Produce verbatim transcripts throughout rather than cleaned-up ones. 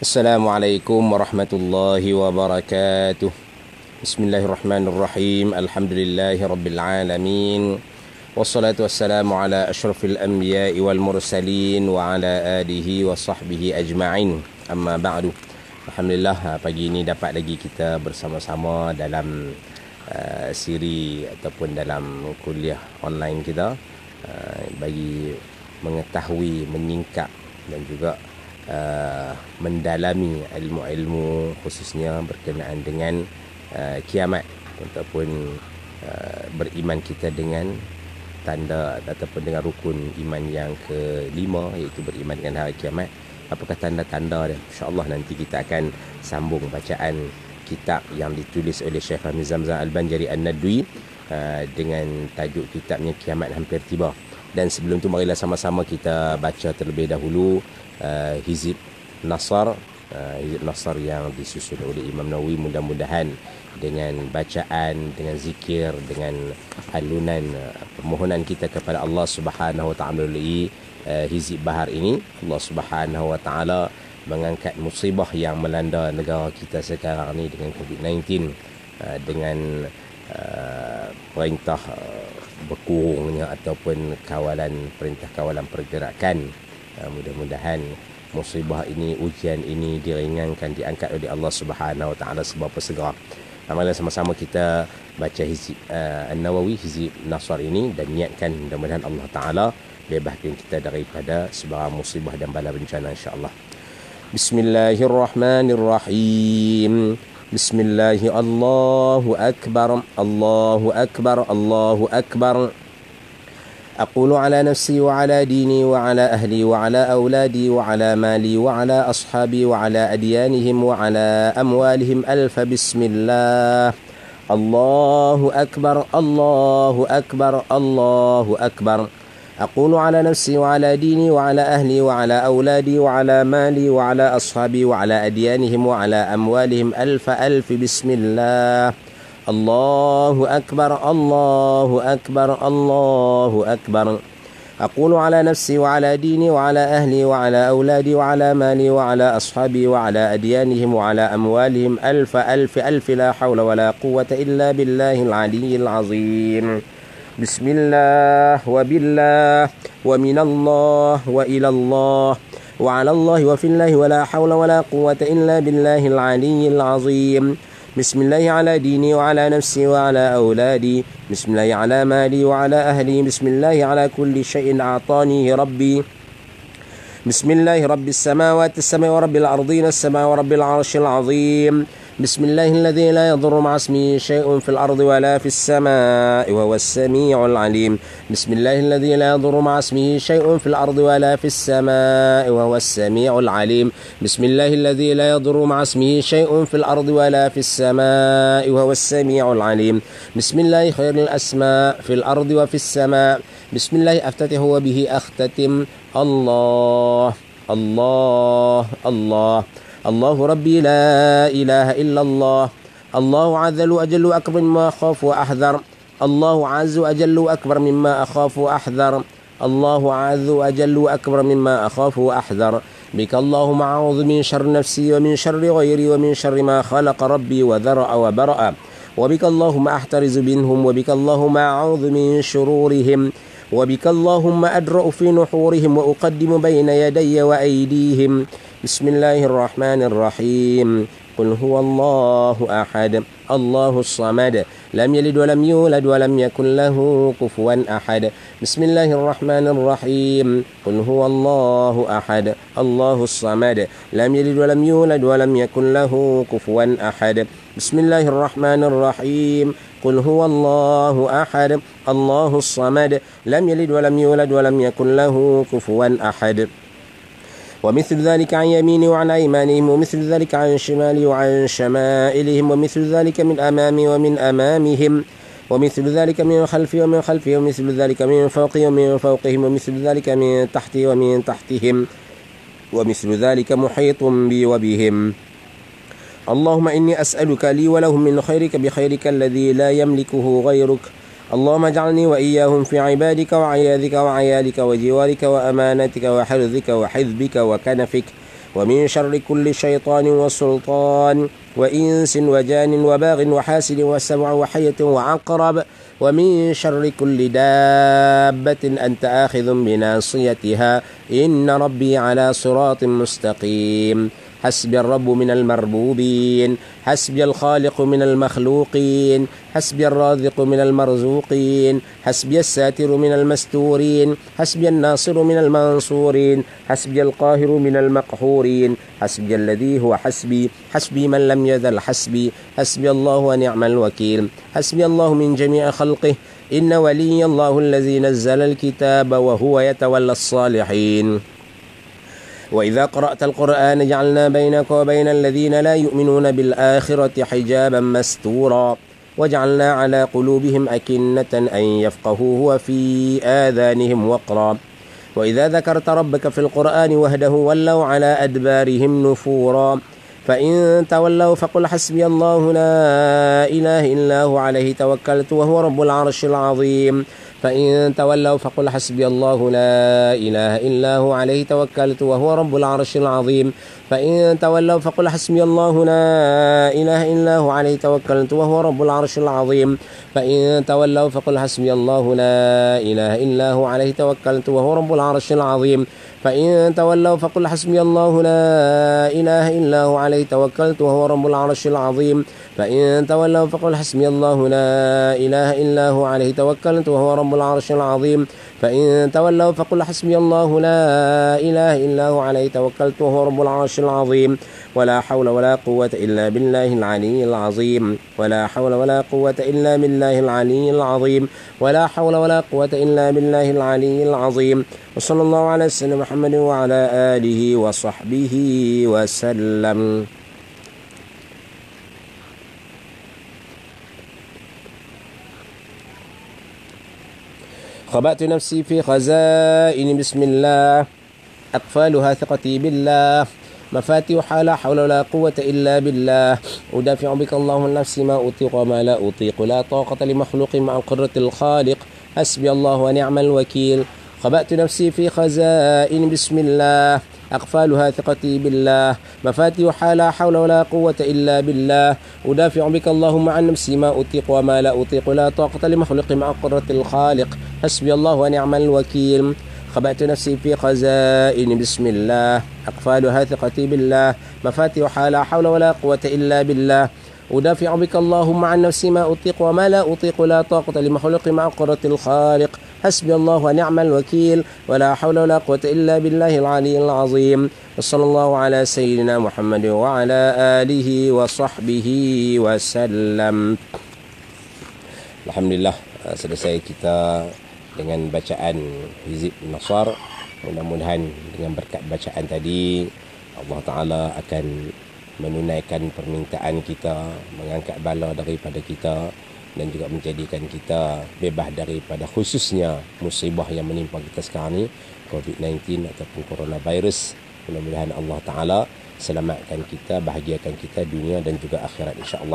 Assalamualaikum warahmatullahi wabarakatuh. Bismillahirrahmanirrahim. Alhamdulillahi rabbil alamin. Wassalatu wassalamu ala asyrafil anbiya'i wal mursalin wa ala alihi wa sahbihi ajma'in. Amma ba'du. Alhamdulillah, pagi ini dapat lagi kita bersama-sama dalam uh, siri ataupun dalam kuliah online kita uh, bagi mengetahui, menyingkap dan juga Uh, mendalami ilmu-ilmu khususnya berkenaan dengan uh, kiamat ataupun uh, beriman kita dengan tanda ataupun dengan rukun iman yang kelima, iaitu beriman dengan hari kiamat. Apakah tanda-tanda dia? InsyaAllah nanti kita akan sambung bacaan kitab yang ditulis oleh Syekh Fahmi Zamzam Al-Banjari An-Nadwi uh, dengan tajuk kitabnya Kiamat Hampir Tiba. Dan sebelum tu marilah sama-sama kita baca terlebih dahulu uh, Hizib Nasar, uh, Hizib Nasar yang disusun oleh Imam Nawawi. Mudah-mudahan dengan bacaan, dengan zikir, dengan halunan uh, permohonan kita kepada Allah Subhanahu Wa Taala melalui uh, Hizib Bahar ini, Allah Subhanahu Wa Taala mengangkat musibah yang melanda negara kita sekarang ni dengan covid sembilan belas, uh, dengan uh, perintah uh, berkurungnya ataupun kawalan perintah kawalan pergerakan. Uh, mudah-mudahan musibah ini, ujian ini diringankan, diangkat oleh Allah Subhanahu Wa Taala seberapa segera. Amalan sama-sama kita baca Hizib uh, An-Nawawi, Hizib Nasar ini, dan niatkan mudah-mudahan Allah Taala bebaskan kita daripada sebarang musibah dan bala bencana, insya-Allah. Bismillahirrahmanirrahim. Bismillahi Allahu Akbar, Allahu Akbar, Allahu Akbar. أقول على نفسي وعلى ديني وعلى أهلي وعلى أولادي وعلى مالي وعلى أصحابي وعلى أديانهم وعلى أموالهم ألف بسم الله. الله أكبر، الله أكبر، الله أكبر. أقول على نفسي وعلى ديني وعلى أهلي وعلى أولادي وعلى مالي وعلى أصحابي وعلى أديانهم وعلى أموالهم ألف ألف بسم الله. الله أكبر، الله أكبر، الله أكبر. أقول على نفسي وعلى ديني وعلى أهلي وعلى أولادي وعلى مالي وعلى أصحابي وعلى أديانهم وعلى أموالهم ألف ألف ألف لا حول ولا قوة إلا بالله العلي العظيم. بسم الله وبالله ومن الله وإلى الله وعلى الله وفي الله ولا حول ولا قوة إلا بالله العلي العظيم. بسم الله على ديني وعلى نفسي وعلى أولادي. بسم الله على مالي وعلى أهلي. بسم الله على كل شيء أعطانيه ربي. بسم الله رب السماوات السماء ورب الأرضين السماء ورب العرش العظيم. بسم الله الذي لا يضر مع اسمه شيء في الأرض ولا في السماء وهو السميع العليم. بسم الله الذي لا يضر مع اسمه شيء في الأرض ولا في السماء وهو السميع العليم. بسم الله الذي لا يضر مع اسمه شيء في الأرض ولا في السماء وهو السميع العليم. بسم الله خير الأسماء في الأرض وفي السماء. بسم الله أفتتح وبه أختتم. الله الله الله الله ربي لا إله إلا الله. الله عز وأجل أكبر مما أخاف وأحذر. الله عز وأجل أكبر مما أخاف وأحذر. الله عز وأجل أكبر مما أخاف وأحذر. بك اللهم أعوذ من شر نفسي ومن شر غيري ومن شر ما خلق ربي وذرأ وبرأ. وبك اللهم أحترز منهم. وبك اللهم أعوذ من شرورهم. وبك اللهم أدرأ في نحورهم وأقدم بين يدي وأيديهم. بسم الله الرحمن الرحيم. قل هو الله أحد الله الصمد لم يلد ولم يولد ولم يكن له كفوا أحد. بسم الله الرحمن الرحيم. قل هو الله أحد الله الصمد لم يلد ولم يولد ولم يكن له كفوا أحد. بسم الله الرحمن الرحيم. قل هو الله أحد الله الصمد لم يلد ولم يولد ولم يكن له كفوا أحد. ومثل ذلك عن يميني وعن أيمانهم ومثل ذلك عن شمالي وعن شمائلهم ومثل ذلك من أمامي ومن أمامهم ومثل ذلك من خلفي ومن خلفي ومثل ذلك من فوقي ومن فوقهم ومثل ذلك من تحتي ومن تحتهم ومثل ذلك محيط بي وبهم. اللهم إني أسألك لي ولهم من خيرك بخيرك الذي لا يملكه غيرك. اللهم اجعلني وإياهم في عبادك وعياذك وعيالك وجوارك وأمانتك وحرزك وحزبك وكنفك ومن شر كل شيطان وسلطان وإنس وجان وباغ وحاسد وسبع وحية وعقرب ومن شر كل دابة أنت آخذ بناصيتها إن ربي على صراط مستقيم حسبي الرب من المربوبين حسبي الخالق من المخلوقين حسبي الرازق من المرزوقين حسبي الساتر من المستورين حسبي الناصر من المنصورين حسبي القاهر من المقهورين حسبي الذي هو حسبي حسبي من لم يزل حسبي حسبي الله ونعم الوكيل حسبي الله من جميع خلقه إن ولي الله الذي نزل الكتاب وهو يتولى الصالحين وإذا قرأت القرآن جعلنا بينك وبين الذين لا يؤمنون بالآخرة حجابا مستورا وجعلنا على قلوبهم أكنة أن يفقهوه وفي آذانهم وقرا وإذا ذكرت ربك في القرآن وحده ولوا على أدبارهم نفورا فإن تولوا فقل حسبي الله لا إله إلا هو عليه توكلت وهو رب العرش العظيم فإن تولوا فقل حسبي الله لا إله إلا هو عليه توكلت وهو رب العرش العظيم فإن تولوا فقل حسبي الله لا إله إلا هو عليه توكلت وهو رب العرش العظيم فإن تولوا فقل حسبي الله لا إله إلا هو عليه توكلت وهو رب العرش العظيم فإن تولوا فقل حسبي الله لا إله إلا هو عليه توكلت وهو رب العرش العظيم فإن تولوا فقل حسبي الله لا إله إلا هو عليه توكلت وهو رب العرش العظيم فإن تولوا فقل حسبي الله لا إله إلا هو عليه توكلت وهو رب العرش العظيم ولا حول ولا قوة إلا بالله العلي العظيم ولا حول ولا قوة إلا بالله العلي العظيم ولا حول ولا قوة إلا بالله العلي العظيم وصلى الله على سيدنا محمد وعلى آله وصحبه وسلم. خبأت نفسي في خزائن بسم الله أقفالها ثقتي بالله مفاتيحها لا حول ولا قوة إلا بالله أدافع بك الله النفس ما أطيق وما لا أطيق لا طاقة لمخلوق مع قدرة الخالق حسبي الله ونعم الوكيل. خبأت نفسي في خزائن بسم الله أقفالها ثقتي بالله مفاتيحها لا حول ولا قوة إلا بالله أدافع بك اللهم عن نفسي ما أطيق وما لا أطيق لا طاقة لمخلوق مع قدرة الخالق حسبي الله ونعم الوكيل. خبأت نفسي في خزائن بسم الله أقفالها ثقتي بالله مفاتيحها لا حول ولا قوة إلا بالله أدافع بك اللهم عن نفسي ما أطيق وما لا أطيق لا طاقة لمخلوق مع قدرة الخالق حسبي الله ونعم الوكيل ولا حول ولا قوة إلا بالله العلي العظيم. وصلى الله على سيدنا محمد وعلى آله وصحبه وسلم. Alhamdulillah, selesai kita dengan bacaan Hizib Nasar. Mudah-mudahan dengan berkat bacaan tadi Allah Ta'ala akan menunaikan permintaan kita, mengangkat bala daripada kita dan juga menjadikan kita bebas daripada khususnya musibah yang menimpa kita sekarang ni, covid sembilan belas ataupun coronavirus. Mudah-mudahan Allah Ta'ala selamatkan kita, bahagiakan kita dunia dan juga akhirat insya-Allah.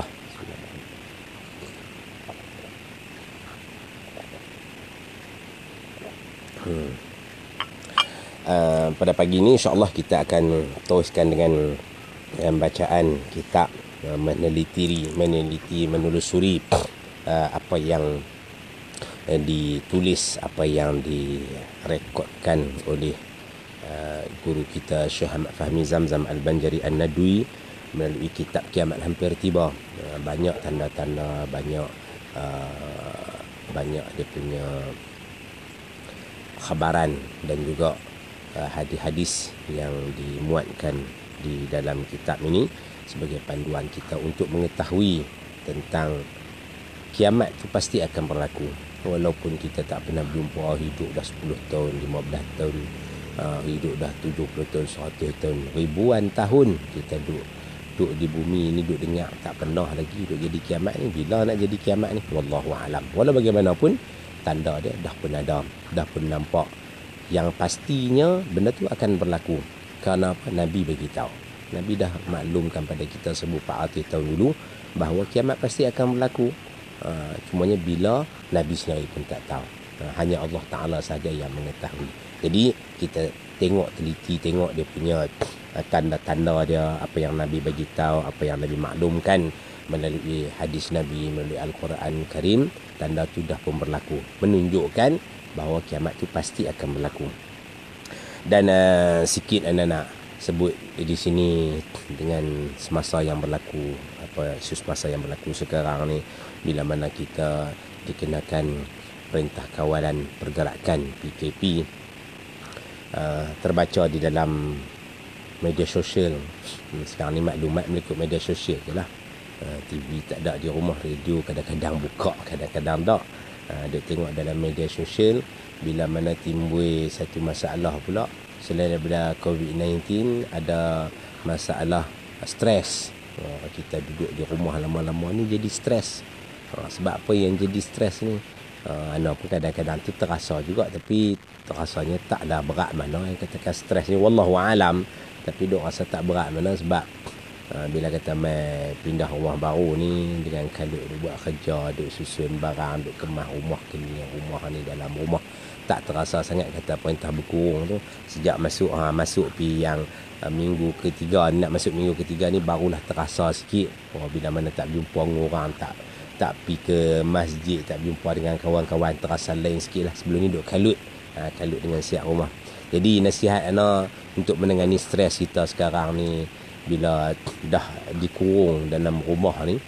Hmm. Uh, pada pagi ini insya-Allah kita akan teruskan dengan uh, bacaan kitab uh, meneliti meneliti menelusuri uh, apa yang uh, ditulis, apa yang direkodkan oleh uh, guru kita Syekh Ahmad Fahmi Zamzam Al-Banjari An-Nadwi melalui kitab Kiamat Hampir Tiba. Uh, banyak tanda-tanda, banyak uh, banyak dia punya khabaran dan juga uh, hadis-hadis yang dimuatkan di dalam kitab ini sebagai panduan kita untuk mengetahui tentang kiamat itu pasti akan berlaku. Walaupun kita tak pernah berjumpa, hidup dah sepuluh tahun, lima belas tahun, uh, hidup dah tujuh puluh tahun, seratus tahun, ribuan tahun kita duduk duduk di bumi ini, duduk dengar, tak pernah lagi duduk jadi kiamat ni. Bila nak jadi kiamat ni? Wallahu a'lam. Walau bagaimanapun tanda dia dah pun ada, dah pun nampak. Yang pastinya benda tu akan berlaku. Kerana apa? Nabi beritahu. Nabi dah maklumkan pada kita sebelum empat ratus tahun dulu bahawa kiamat pasti akan berlaku. Uh, cumanya bila Nabi sendiri pun tak tahu. uh, hanya Allah Ta'ala saja yang mengetahui. Jadi kita tengok teliti, tengok dia punya uh, tanda-tanda dia, apa yang Nabi bagi tahu, apa yang Nabi maklumkan melalui hadis Nabi, melalui Al-Quran Karim. Tanda tu dah pun berlaku, menunjukkan bahawa kiamat tu pasti akan berlaku. Dan uh, sikit anda nak sebut di sini dengan semasa yang berlaku, apa semasa yang berlaku sekarang ni, bila mana kita dikenakan perintah kawalan pergerakan P K P, uh, terbaca di dalam media sosial. Sekarang ni maklumat mengikut media sosial je lah. Uh, T V tak ada di rumah, radio kadang-kadang buka, kadang-kadang tak. Uh, dia tengok dalam media sosial, bila mana timbul satu masalah pula selain daripada covid sembilan belas, ada masalah stres. Uh, kita duduk di rumah lama-lama ni jadi stres. Uh, sebab apa yang jadi stres ni? Uh, ana pun kadang-kadang tu terasa juga, tapi terasanya taklah berat mana yang katakan stres ni, wallahu alam. Tapi duk rasa tak berat mana sebab Uh, bila kata mai pindah rumah baru ni, dengan kalut dia buat kerja, duk susun barang, duk kemas rumah, kini rumah ni dalam rumah, tak terasa sangat kata perintah berkurung tu. Sejak masuk ha, masuk pi yang uh, minggu ketiga, nak masuk minggu ketiga ni barulah terasa sikit. Oh, bila mana tak jumpa orang, tak tak pi ke masjid, tak jumpa dengan kawan-kawan, terasa lain sikit lah. Sebelum ni duk kalut, ha, kalut dengan siap rumah. Jadi nasihat ana untuk menangani stres kita sekarang ni, bila dah dikurung dalam rumah ni,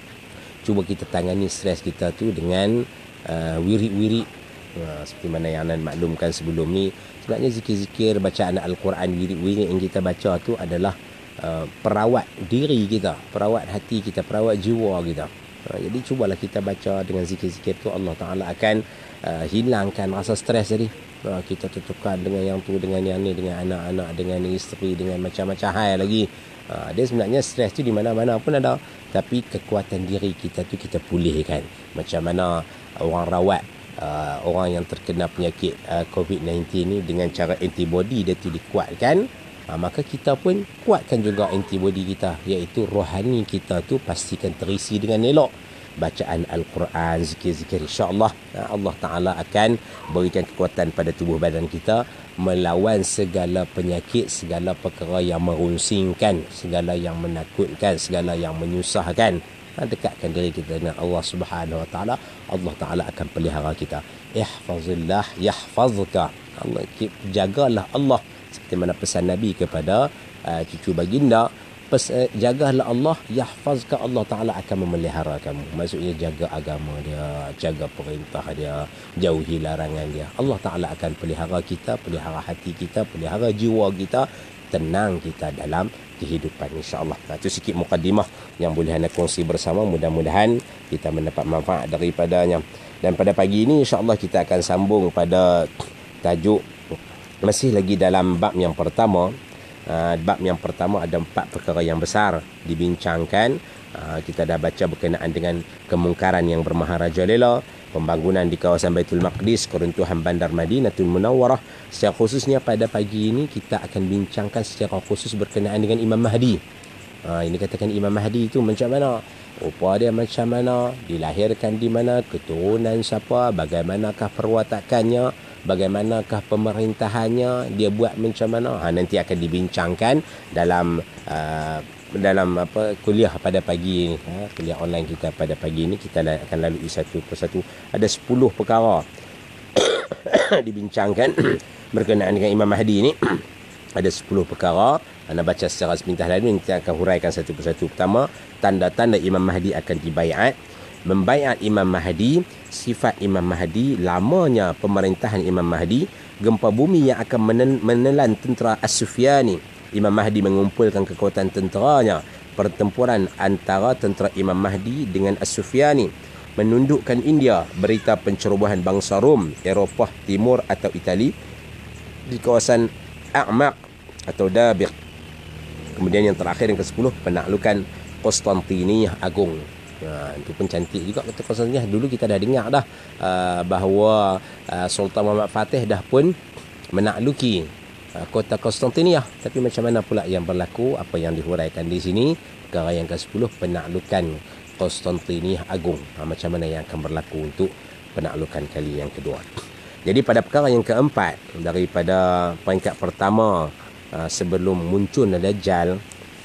cuba kita tangani stres kita tu dengan uh, wirid-wirid. Uh, seperti mana yang anda maklumkan sebelum ni, sebenarnya zikir-zikir, bacaan Al-Quran, wirid-wirid yang kita baca tu adalah uh, perawat diri kita, perawat hati kita, perawat jiwa kita. Uh, jadi cubalah kita baca dengan zikir-zikir tu, Allah Ta'ala akan uh, hilangkan rasa stres tadi. Uh, kita tertukar dengan yang tu, dengan yang ni, dengan anak-anak, dengan isteri, dengan macam-macam hal lagi. Uh, dia sebenarnya stres tu di mana-mana pun ada, tapi kekuatan diri kita tu kita pulihkan. Macam mana orang rawat uh, orang yang terkena penyakit uh, covid sembilan belas ni dengan cara antibody dia tu dikuatkan, uh, maka kita pun kuatkan juga antibody kita, iaitu rohani kita tu pastikan terisi dengan elok. Bacaan Al-Quran, zikir-zikir, insya-Allah Allah Ta'ala akan berikan kekuatan pada tubuh badan kita melawan segala penyakit, segala perkara yang merunsingkan, segala yang menakutkan, segala yang menyusahkan. Dekatkan diri kita dengan Allah Subhanahu Wa Ta'ala, Allah Ta'ala akan pelihara kita. Ihfazillah yahfazka. Allah, jagalah Allah, seperti mana pesan Nabi kepada uh, cucu baginda, jagalah Allah, yahfazka, Allah Ta'ala akan memelihara kamu. Maksudnya jaga agama dia, jaga perintah dia, jauhi larangan dia. Allah Ta'ala akan pelihara kita, pelihara hati kita, pelihara jiwa kita, tenang kita dalam kehidupan, insya-Allah. Nah, itu sikit mukadimah yang boleh anda kongsi bersama. Mudah-mudahan kita mendapat manfaat daripadanya. Dan pada pagi ini insya-Allah kita akan sambung pada tajuk, masih lagi dalam bab yang pertama. Uh, bab yang pertama ada empat perkara yang besar dibincangkan. Uh, kita dah baca berkenaan dengan kemungkaran yang bermaharajalela, pembangunan di kawasan Baitul Maqdis, keruntuhan bandar Madinatul Munawwarah. Secara khususnya pada pagi ini kita akan bincangkan secara khusus berkenaan dengan Imam Mahdi. Uh, ini katakan Imam Mahdi itu macam mana, rupa dia macam mana, dilahirkan di mana, keturunan siapa, bagaimanakah perwatakannya, bagaimanakah pemerintahannya, dia buat macam mana. Ha, nanti akan dibincangkan dalam uh, dalam apa kuliah pada pagi ini. Ha, kuliah online kita pada pagi ini kita akan lalui satu persatu. Ada sepuluh perkara dibincangkan berkenaan dengan Imam Mahdi ini. Ada sepuluh perkara. Anda baca secara sepintas lalu, kita akan huraikan satu persatu. Pertama, tanda-tanda Imam Mahdi akan dibaiat. Membaiat Imam Mahdi, sifat Imam Mahdi, lamanya pemerintahan Imam Mahdi, gempa bumi yang akan menelan tentera As-Sufyani. Imam Mahdi mengumpulkan kekuatan tenteranya, pertempuran antara tentera Imam Mahdi dengan As-Sufyani, menundukkan India, berita pencerobohan bangsa Rom, Eropah Timur atau Itali di kawasan A'maq atau Dabiq. Kemudian yang terakhir yang kesepuluh, penaklukan Konstantiniyah Agung. Ha, itu pun cantik juga kata Konstantiniyah. Dulu kita dah dengar dah uh, bahawa uh, Sultan Muhammad Fatih dah pun menakluki uh, kota Konstantiniyah. Tapi macam mana pula yang berlaku, apa yang dihuraikan di sini. Perkara yang kesepuluh, penaklukan Konstantiniyah Agung. Ha, macam mana yang akan berlaku untuk penaklukan kali yang kedua. Jadi pada perkara yang keempat daripada peringkat pertama uh, sebelum munculnya Dajjal,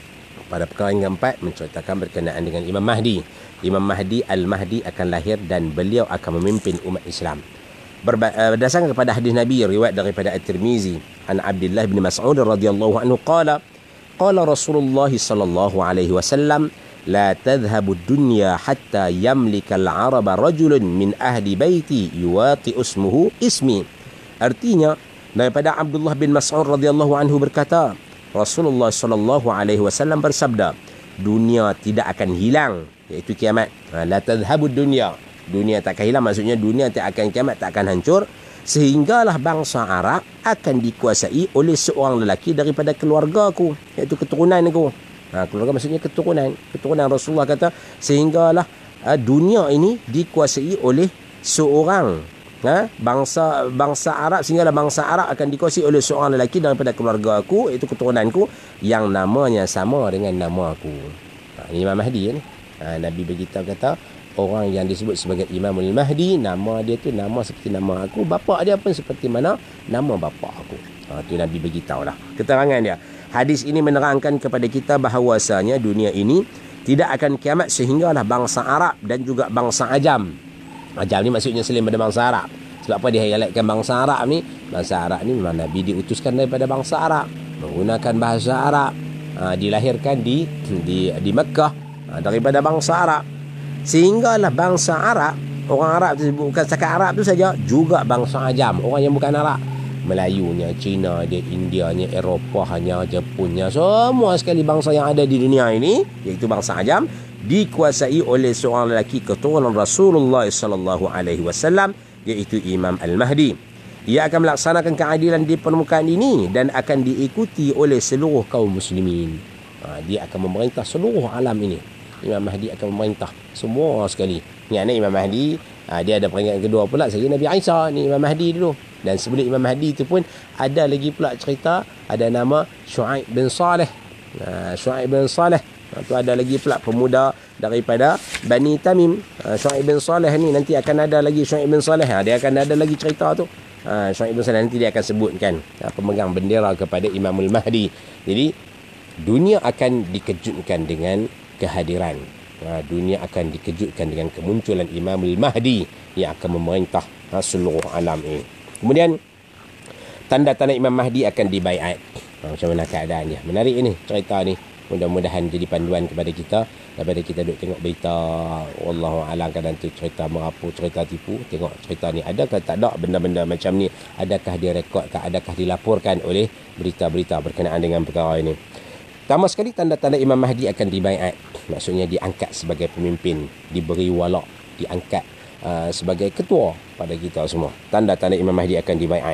pada perkara yang keempat menceritakan berkenaan dengan Imam Mahdi. Imam Mahdi Al-Mahdi akan lahir dan beliau akan memimpin umat Islam. Berba- uh, berdasarkan kepada hadis Nabi riwayat daripada At-Tirmizi an Abdullah bin Mas'ud radhiyallahu anhu qala qala Rasulullah sallallahu alaihi wasallam la tadhhabu ad-dunya hatta yamlika al-araba rajulun min ahli baiti yuwati ismuhu ismi. Artinya daripada Abdullah bin Mas'ud radhiyallahu anhu berkata, Rasulullah sallallahu alaihi wasallam bersabda, dunia tidak akan hilang, iaitu kiamat. La tadhhabu ad-dunya, dunia tak akan hilang, maksudnya dunia tak akan kiamat, tak akan hancur, sehinggalah bangsa Arab akan dikuasai oleh seorang lelaki daripada keluarga aku, iaitu keturunan aku. Ha, keluarga maksudnya keturunan. Keturunan Rasulullah kata sehinggalah uh, dunia ini dikuasai oleh seorang ha, bangsa bangsa Arab, sehinggalah bangsa Arab akan dikuasai oleh seorang lelaki daripada keluarga aku, iaitu keturunanku, yang namanya sama dengan nama aku. Ha, ini Imam Mahdi ni. Ha, Nabi beritahu kata orang yang disebut sebagai Imamul Mahdi, nama dia tu nama seperti nama aku, bapa dia pun seperti mana nama bapa aku. Ha, tu Nabi beritahu lah keterangan dia. Hadis ini menerangkan kepada kita bahawasanya dunia ini tidak akan kiamat sehinggalah bangsa Arab dan juga bangsa Ajam. Ajam ni maksudnya selain daripada bangsa Arab. Sebab apa dia highlightkan bangsa Arab ni? Bangsa Arab ni memang Nabi diutuskan daripada bangsa Arab, menggunakan bahasa Arab, ha, dilahirkan di di di Mekah, ha, daripada bangsa Arab. Sehinggalah bangsa Arab, orang Arab tu bukan setakat Arab tu saja, juga bangsa Ajam, orang yang bukan Arab. Melayunya, Cina dia, Indianya, Eropahnya, Jepunnya, semua sekali bangsa yang ada di dunia ini, iaitu bangsa Ajam, dikuasai oleh seorang lelaki keturunan Rasulullah sallallahu alaihi wasallam, iaitu Imam Al-Mahdi. Ia akan melaksanakan keadilan di permukaan ini dan akan diikuti oleh seluruh kaum muslimin. Ha, dia akan memerintah seluruh alam ini. Imam Mahdi akan memerintah semua sekali. Ni anak Imam Mahdi, ha, dia ada peringkat kedua pula saja Nabi Isa, ni Imam Mahdi dulu. Dan sebelum Imam Mahdi itu pun ada lagi pula cerita, ada nama Syuaib bin Saleh. Ha, Syuaib bin Saleh. Ha, tu ada lagi pula pemuda daripada Bani Tamim. Ha, Syuaib bin Saleh ni nanti akan ada lagi Syuaib bin Saleh. Ha, dia akan ada lagi cerita tu. Ha, Syuaib bin Saleh nanti dia akan sebutkan, ha, pemegang bendera kepada Imamul Mahdi. Jadi dunia akan dikejutkan dengan kehadiran. Ha, dunia akan dikejutkan dengan kemunculan Imamul Mahdi yang akan memerintah ha, seluruh alam ini. Kemudian tanda-tanda Imam Mahdi akan dibaiat. Ha, macam mana keadaannya? Menarik ini cerita ni. Mudah-mudahan jadi panduan kepada kita daripada kita duk tengok berita wallahu alam, kadang tu cerita merapu, cerita tipu. Tengok cerita ni adakah tak ada benda-benda macam ni, adakah direkodkan, adakah dilaporkan oleh berita-berita berkenaan dengan perkara ini. Pertama sekali, tanda-tanda Imam Mahdi akan dibaiat, maksudnya diangkat sebagai pemimpin, diberi wala', diangkat uh, sebagai ketua pada kita semua. Tanda-tanda Imam Mahdi akan dibaiat.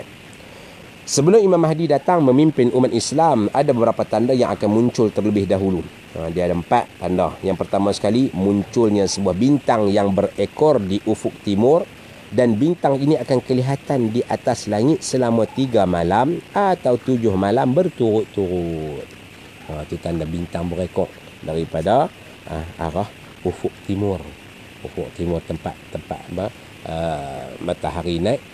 Sebelum Imam Mahdi datang memimpin umat Islam, ada beberapa tanda yang akan muncul terlebih dahulu. Ha, dia ada empat tanda. Yang pertama sekali, munculnya sebuah bintang yang berekor di ufuk timur, dan bintang ini akan kelihatan di atas langit selama tiga malam atau tujuh malam berturut-turut. Ha, itu tanda bintang berekor daripada uh, arah ufuk timur. Ufuk timur tempat tempat apa, uh, matahari naik.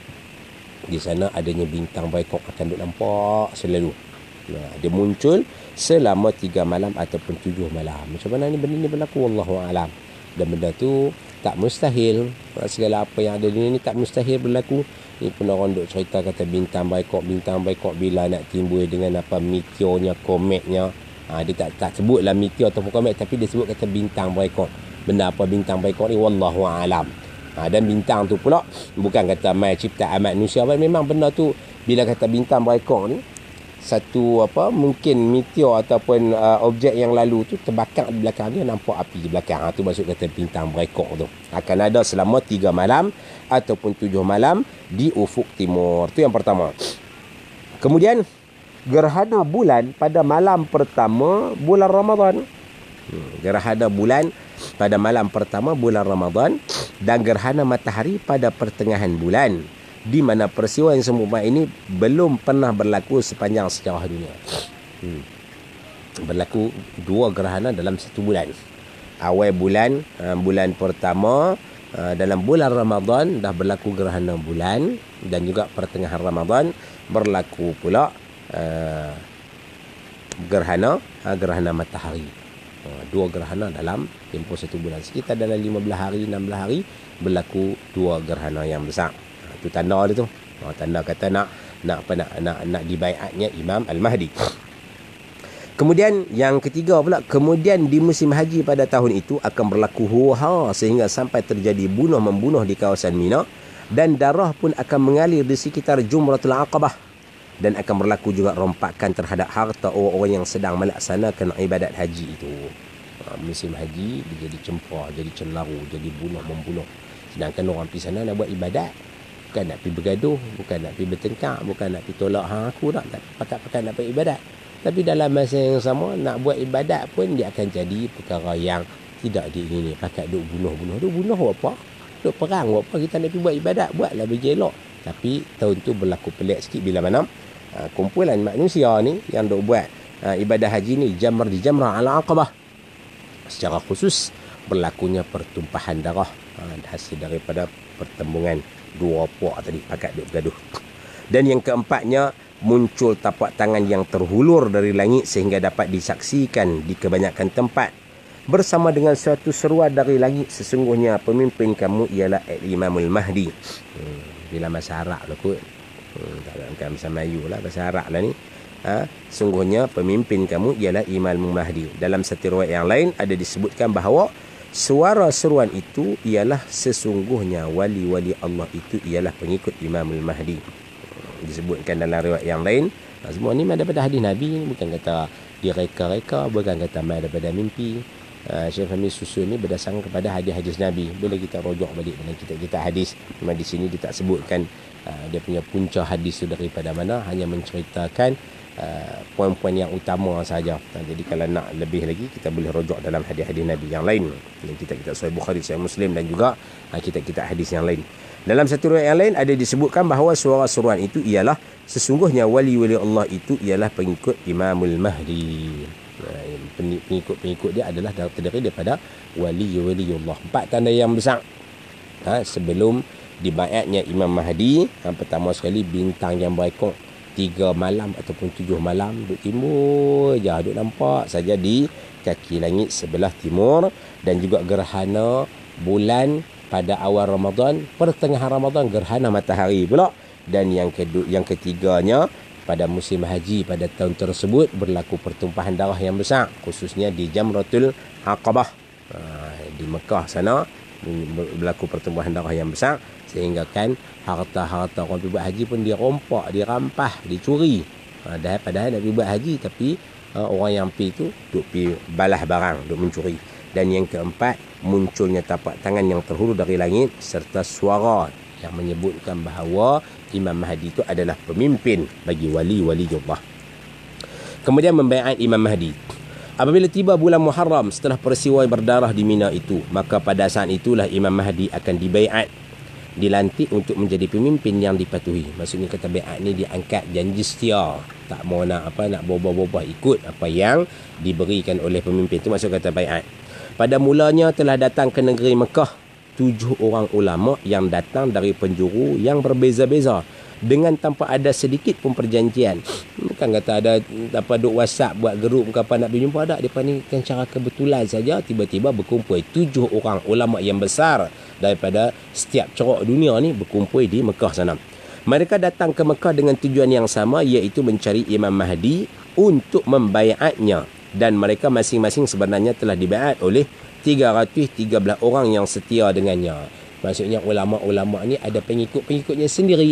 Di sana adanya bintang berekor akan duk nampak selalu. Nah, dia muncul selama tiga malam ataupun tujuh malam. Macam mana ni benda ni berlaku, wallahu a'lam. Dan benda tu tak mustahil. Segala apa yang ada di dunia ni tak mustahil berlaku. Ni pun orang duk cerita kata bintang berekor, bintang berekor bila nak timbul dengan apa meteornya, kometnya. Ha, dia tak tak sebutlah meteor ataupun komet, tapi dia sebut kata bintang berekor. Benda apa bintang berekor ni wallahu a'lam. Ha, dan bintang tu pula bukan kata mai ciptaan manusia, memang benda tu bila kata bintang berekor ni, satu apa mungkin meteor ataupun uh, objek yang lalu tu terbakar di belakang dia, nampak api di belakang. Ha, tu maksud kata bintang berekor tu akan ada selama tiga malam ataupun tujuh malam di ufuk timur. Tu yang pertama. Kemudian gerhana bulan pada malam pertama bulan Ramadan. Hmm, gerhana bulan pada malam pertama bulan Ramadan dan gerhana matahari pada pertengahan bulan, di mana peristiwa yang serupa ini belum pernah berlaku sepanjang sejarah dunia. Hmm. Berlaku dua gerhana dalam satu bulan. Awal bulan, bulan pertama uh, dalam bulan Ramadan dah berlaku gerhana bulan, dan juga pertengahan Ramadan berlaku pula uh, gerhana uh, gerhana matahari. Uh, dua gerhana dalam tempoh satu bulan. Sekitar dalam lima belas hari, enam belas hari berlaku dua gerhana yang besar. Uh, itu tanda dia tu. Uh, tanda kata nak nak apa nak nak, nak dibaiatnya Imam Al-Mahdi. Kemudian yang ketiga pula, kemudian di musim haji pada tahun itu akan berlaku huru-hara sehingga sampai terjadi bunuh-membunuh di kawasan Mina, dan darah pun akan mengalir di sekitar Jumratul Aqabah, dan akan berlaku juga rompakan terhadap harta orang-orang yang sedang melaksanakan ibadat haji itu. Ha, musim haji dia jadi cempar, jadi cenlaru, jadi bunuh-membunuh. Sedangkan orang pergi sana nak buat ibadat, bukan nak pergi bergaduh, bukan nak pergi bertengkar, bukan nak pergi tolak hang aku tak, tak pakat-pakat nak buat ibadat. Tapi dalam masa yang sama, nak buat ibadat pun dia akan jadi perkara yang tidak diingini. Pakat duk bunuh-bunuh. Duk bunuh apa? Duk perang apa? Kita nak pergi buat ibadat, buatlah bagi elok. Tapi tahun tu berlaku pelik sikit bila mana uh, kumpulan manusia ni yang duk buat uh, ibadah haji ni jamr di Jamrah Al-Aqabah. Secara khusus berlakunya pertumpahan darah uh, hasil daripada pertembungan dua puak tadi, pakat duk bergaduh. Dan yang keempatnya, muncul tapak tangan yang terhulur dari langit sehingga dapat disaksikan di kebanyakan tempat, bersama dengan suatu seruan dari langit, sesungguhnya pemimpin kamu ialah Imamul Mahdi. Hmm, bila bahasa Arab lah kot. Hmm, tak ada bahasa Melayu lah, bahasa Arab lah ni. Ha, sungguhnya pemimpin kamu ialah Imamul Mahdi. Dalam satu riwayat yang lain ada disebutkan bahawa suara seruan itu ialah sesungguhnya wali-wali Allah itu ialah pengikut Imamul Mahdi. Disebutkan dalam riwayat yang lain. Nah, semua ni daripada hadis Nabi, bukan kata direka-reka, bukan kata mai daripada mimpi. Uh, Syekh Fahmi susun ni berdasarkan kepada hadis-hadis Nabi. Boleh kita rujuk balik dalam kitab-kitab hadis. Cuma di sini dia tak sebutkan uh, dia punya punca hadis tu daripada mana, hanya menceritakan uh, poin-poin yang utama saja. Nah, jadi kalau nak lebih lagi, kita boleh rujuk dalam hadis-hadis Nabi yang lain, dalam kitab-kitab Sahih Bukhari, Sahih Muslim, dan juga uh, kitab-kitab hadis yang lain. Dalam satu riwayat yang lain ada disebutkan bahawa suara seruan itu ialah sesungguhnya wali-wali Allah itu ialah pengikut Imamul Mahdi. Pengikut-pengikut dia adalah terdiri daripada wali-wali Allah. Empat tanda yang besar ha, sebelum dibaiatnya Imam Mahdi. Ha, pertama sekali, bintang yang berekor tiga malam ataupun tujuh malam duduk timur je, duduk nampak saja di kaki langit sebelah timur, dan juga gerhana bulan pada awal Ramadan, pertengahan Ramadan gerhana matahari pula. Dan yang kedua, yang ketiganya, pada musim haji pada tahun tersebut berlaku pertumpahan darah yang besar, khususnya di Jamratul Aqabah. Ha, di Mekah sana berlaku pertumpahan darah yang besar, sehingga kan harta-harta orang pergi buat haji pun dirompak, dirampah, dicuri. Ha, dah padahal nak pergi buat haji, tapi ha, orang yang pergi tu duk pergi balas barang, duk mencuri. Dan yang keempat, munculnya tapak tangan yang terhulur dari langit serta suara yang menyebutkan bahawa Imam Mahdi itu adalah pemimpin bagi wali-wali Allah. Kemudian membaiat Imam Mahdi. Apabila tiba bulan Muharram setelah peristiwa berdarah di Mina itu, maka pada saat itulah Imam Mahdi akan dibaiat, dilantik untuk menjadi pemimpin yang dipatuhi. Maksudnya kata baiat ni diangkat janji setia, tak mau nak apa nak berubah-ubah, ikut apa yang diberikan oleh pemimpin. Itu maksud kata baiat. Pada mulanya telah datang ke negeri Mekah tujuh orang ulama yang datang dari penjuru yang berbeza-beza, dengan tanpa ada sedikit pun perjanjian. Bukan kata ada apa duk WhatsApp buat grup ke apa nak berjumpa, tak. Depa ni kan cara kebetulan saja tiba-tiba berkumpul tujuh orang ulama yang besar daripada setiap ceruk dunia ni berkumpul di Mekah sana. Mereka datang ke Mekah dengan tujuan yang sama, iaitu mencari Imam Mahdi untuk membaiatnya, dan mereka masing-masing sebenarnya telah dibaiat oleh tiga ratus tiga belas orang yang setia dengannya. Maksudnya ulama-ulama ni ada pengikut-pengikutnya sendiri.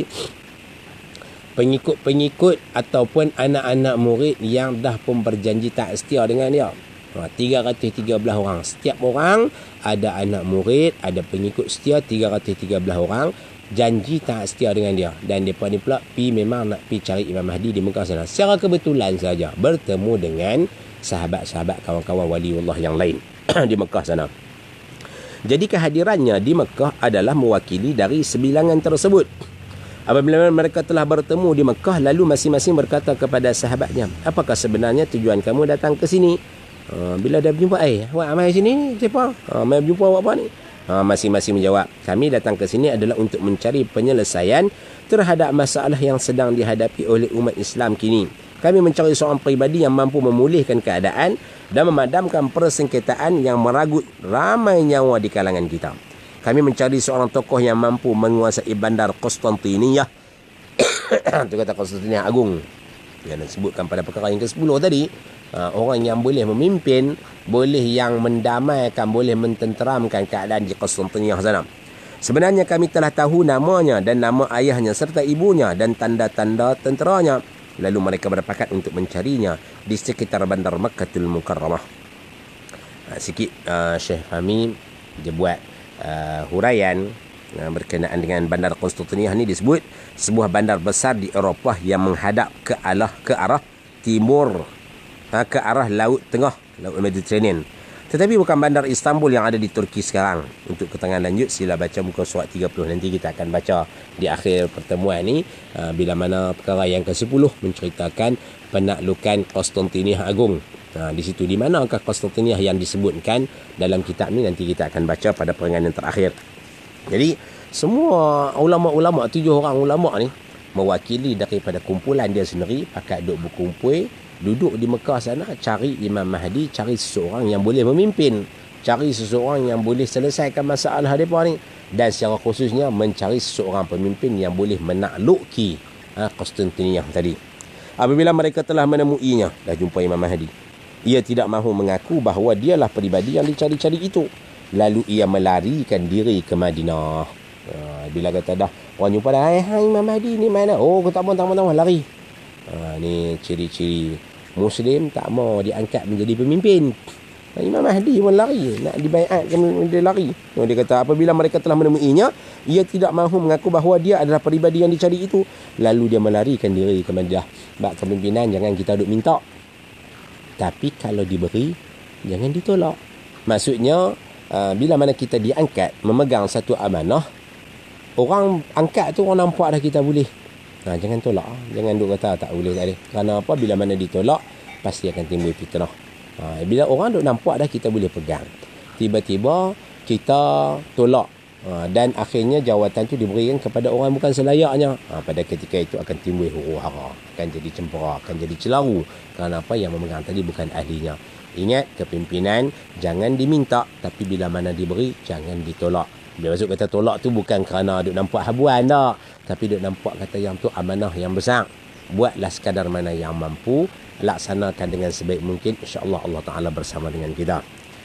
Pengikut-pengikut ataupun anak-anak murid yang dah pun berjanji tak setia dengan dia. tiga ratus tiga belas orang. Setiap orang ada anak murid, ada pengikut setia, tiga ratus tiga belas orang janji tak setia dengan dia. Dan mereka ni pula pi memang nak pi cari Imam Mahdi di Mekah sana. Secara kebetulan saja bertemu dengan sahabat-sahabat kawan-kawan waliullah yang lain di Mekah sana. Jadi kehadirannya di Mekah adalah mewakili dari sebilangan tersebut. Apabila mereka telah bertemu di Mekah, lalu masing-masing berkata kepada sahabatnya, apakah sebenarnya tujuan kamu datang ke sini? Uh, bila dia berjumpa, eh, awak mai sini ni, siapa? Uh, mai berjumpa awak apa ni? Ha, masing-masing menjawab, kami datang ke sini adalah untuk mencari penyelesaian terhadap masalah yang sedang dihadapi oleh umat Islam kini. Kami mencari seorang peribadi yang mampu memulihkan keadaan dan memadamkan persengketaan yang meragut ramai nyawa di kalangan kita. Kami mencari seorang tokoh yang mampu menguasai bandar Konstantiniyah. Itu kata Konstantiniyah Agung yang disebutkan pada perkara yang ke sepuluh tadi. Ha, orang yang boleh memimpin, boleh yang mendamaikan, boleh mententeramkan keadaan di Konstantiniyah sana. Sebenarnya kami telah tahu namanya dan nama ayahnya serta ibunya dan tanda-tanda tenteranya. Lalu mereka bersepakat untuk mencarinya di sekitar bandar Makkatul Mukarramah. Ha, sikit uh, Syekh Fahmi dia buat uh, huraian uh, berkenaan dengan bandar Konstantiniyah ni. Disebut sebuah bandar besar di Eropah yang menghadap ke arah ke arah timur, ha, ke arah Laut Tengah, Laut Mediterranean. Tetapi bukan bandar Istanbul yang ada di Turki sekarang. Untuk keterangan lanjut sila baca muka surat tiga puluh. Nanti kita akan baca di akhir pertemuan ni uh, bila mana perkara yang ke sepuluh menceritakan penaklukan Konstantiniyah Agung. Ha, di situ di manakah Konstantiniyah yang disebutkan dalam kitab ni, nanti kita akan baca pada perenggan yang terakhir. Jadi semua ulama-ulama, tujuh orang ulama ni mewakili daripada kumpulan dia sendiri, pakat duk berkumpul, duduk di Mekah sana, cari Imam Mahdi, cari seseorang yang boleh memimpin, cari seseorang yang boleh selesaikan masalah mereka ni, dan secara khususnya mencari seseorang pemimpin yang boleh menakluki ha, Konstantiniyah tadi. Apabila mereka telah menemuinya, dah jumpa Imam Mahdi, ia tidak mahu mengaku bahawa dialah peribadi yang dicari-cari itu. Lalu ia melarikan diri ke Madinah. Ha, bila kata dah orang jumpa dah, hai, hai Imam Mahdi ni mana? Oh, aku tak mau, tak mau, tak mau, lari. Ha, ni ciri-ciri Muslim tak mau diangkat menjadi pemimpin. Ha, Imam Mahdi pun lari, nak dibaiat dia lari. Ha, dia kata apabila mereka telah menemuinya, ia tidak mahu mengaku bahawa dia adalah peribadi yang dicari itu. Lalu dia melarikan diri ke Madinah. Bab kepimpinan jangan kita duk minta, tapi kalau diberi jangan ditolak. Maksudnya uh, bila mana kita diangkat memegang satu amanah, orang angkat tu orang nampak dah kita boleh. Ha, jangan tolak. Jangan duk kata tak boleh, tak boleh. Kerana apa? Bila mana ditolak, pasti akan timbul fitnah. Ha, bila orang duk nampak dah kita boleh pegang, tiba-tiba kita tolak. Ha, dan akhirnya jawatan tu diberikan kepada orang bukan selayaknya. Ha, pada ketika itu akan timbul huru-hara, akan jadi cempera, akan jadi celaru. Kerana apa? Yang memegang tadi bukan ahlinya. Ingat, kepimpinan jangan diminta, tapi bila mana diberi, jangan ditolak. Bila maksud kata tolak tu bukan kerana duk nampak habuan tak, tapi duk nampak kata yang tu amanah yang besar. Buatlah sekadar mana yang mampu, laksanakan dengan sebaik mungkin, insya-Allah Allah Taala bersama dengan kita.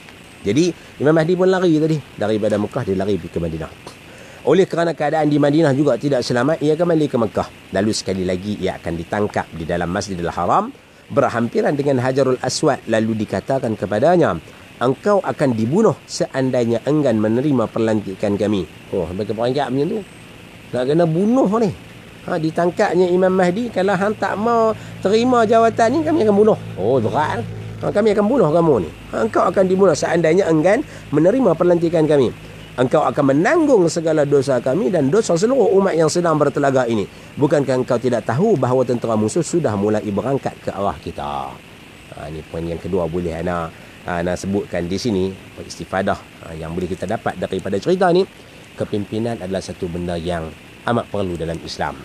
Jadi Imam Mahdi pun lari tadi daripada Mekah, dia lari pergi ke Madinah. Oleh kerana keadaan di Madinah juga tidak selamat, ia kembali ke Mekah. Lalu sekali lagi ia akan ditangkap di dalam Masjidil Haram berhampiran dengan Hajarul Aswad. Lalu dikatakan kepadanya, engkau akan dibunuh seandainya enggan menerima perlantikan kami. Oh, sampai ke peranggap macam tu. Nak kena bunuh ni. Ha, ditangkapnya Imam Mahdi, kalau hang tak mau terima jawatan ni, kami akan bunuh. Oh, berat. Ha, kami akan bunuh kamu ni. Ha, engkau akan dibunuh seandainya enggan menerima perlantikan kami. Engkau akan menanggung segala dosa kami dan dosa seluruh umat yang sedang bertelaga ini. Bukankah engkau tidak tahu bahawa tentera musuh sudah mulai berangkat ke arah kita? Ha, ini poin yang kedua boleh ana Ha, nak sebutkan di sini istifadah ha, yang boleh kita dapat daripada cerita ni. Kepimpinan adalah satu benda yang amat perlu dalam Islam.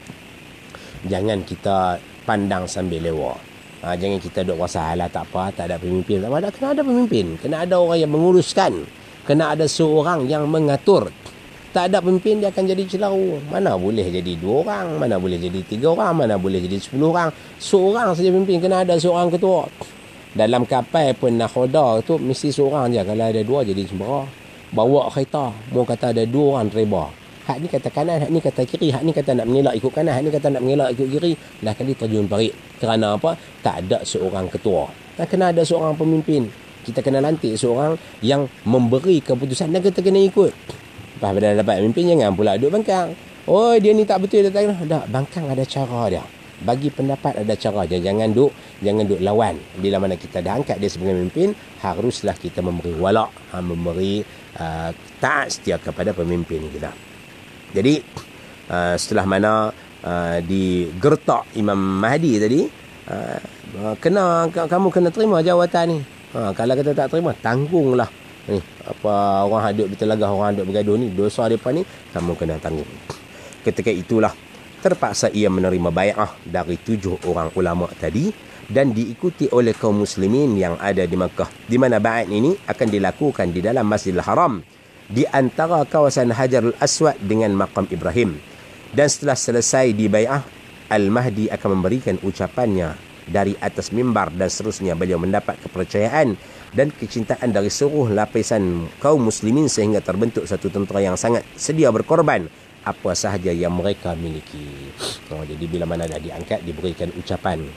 Jangan kita pandang sambil lewat. Ha, jangan kita duk rasa alah tak apa, tak ada pemimpin. Tak ada, kena ada pemimpin, kena ada orang yang menguruskan, kena ada seorang yang mengatur. Tak ada pemimpin, dia akan jadi celaru. Mana boleh jadi dua orang, mana boleh jadi tiga orang, mana boleh jadi sepuluh orang. Seorang saja pemimpin, kena ada seorang ketua. Dalam kapal pun nakhoda tu mesti seorang je. Kalau ada dua jadi cembera. Bawa kereta, mau kata ada dua orang driver. Hak ni kata kanan, hak ni kata kiri, hak ni kata nak mengelak ikut kanan, hak ni kata nak mengelak ikut kiri. Dah kali terjun parit. Kerana apa? Tak ada seorang ketua. Tak kena ada seorang pemimpin. Kita kena lantik seorang yang memberi keputusan dan kita kena ikut. Lepas bila dapat pemimpin, jangan pula duduk bangkang. Oh, dia ni tak betul, dia tak kena. Tak, bangkang ada cara dia. Bagi pendapat ada cara. Jangan duk jangan duk lawan. Bila mana kita dah angkat dia sebagai pemimpin, haruslah kita memberi wala', ha, memberi uh, taat setia kepada pemimpin kita. Jadi uh, setelah mana uh, digertak Imam Mahdi tadi, uh, kena kamu kena terima jawatan ni. Ha, kalau kita tak terima, tanggunglah Ni, apa orang hadut bertelagah, orang hadut bergaduh ni, dosa depa ni kamu kena tanggung. Ketika itulah terpaksa ia menerima bai'ah dari tujuh orang ulama tadi dan diikuti oleh kaum muslimin yang ada di Makkah, di mana bai'at ini akan dilakukan di dalam Masjidil Haram di antara kawasan Hajarul Aswad dengan Maqam Ibrahim. Dan setelah selesai di bai'ah, Al-Mahdi akan memberikan ucapannya dari atas mimbar dan seterusnya beliau mendapat kepercayaan dan kecintaan dari seluruh lapisan kaum muslimin sehingga terbentuk satu tentera yang sangat sedia berkorban apa sahaja yang mereka miliki. Oh, jadi bila mana dah diangkat, diberikan ucapan.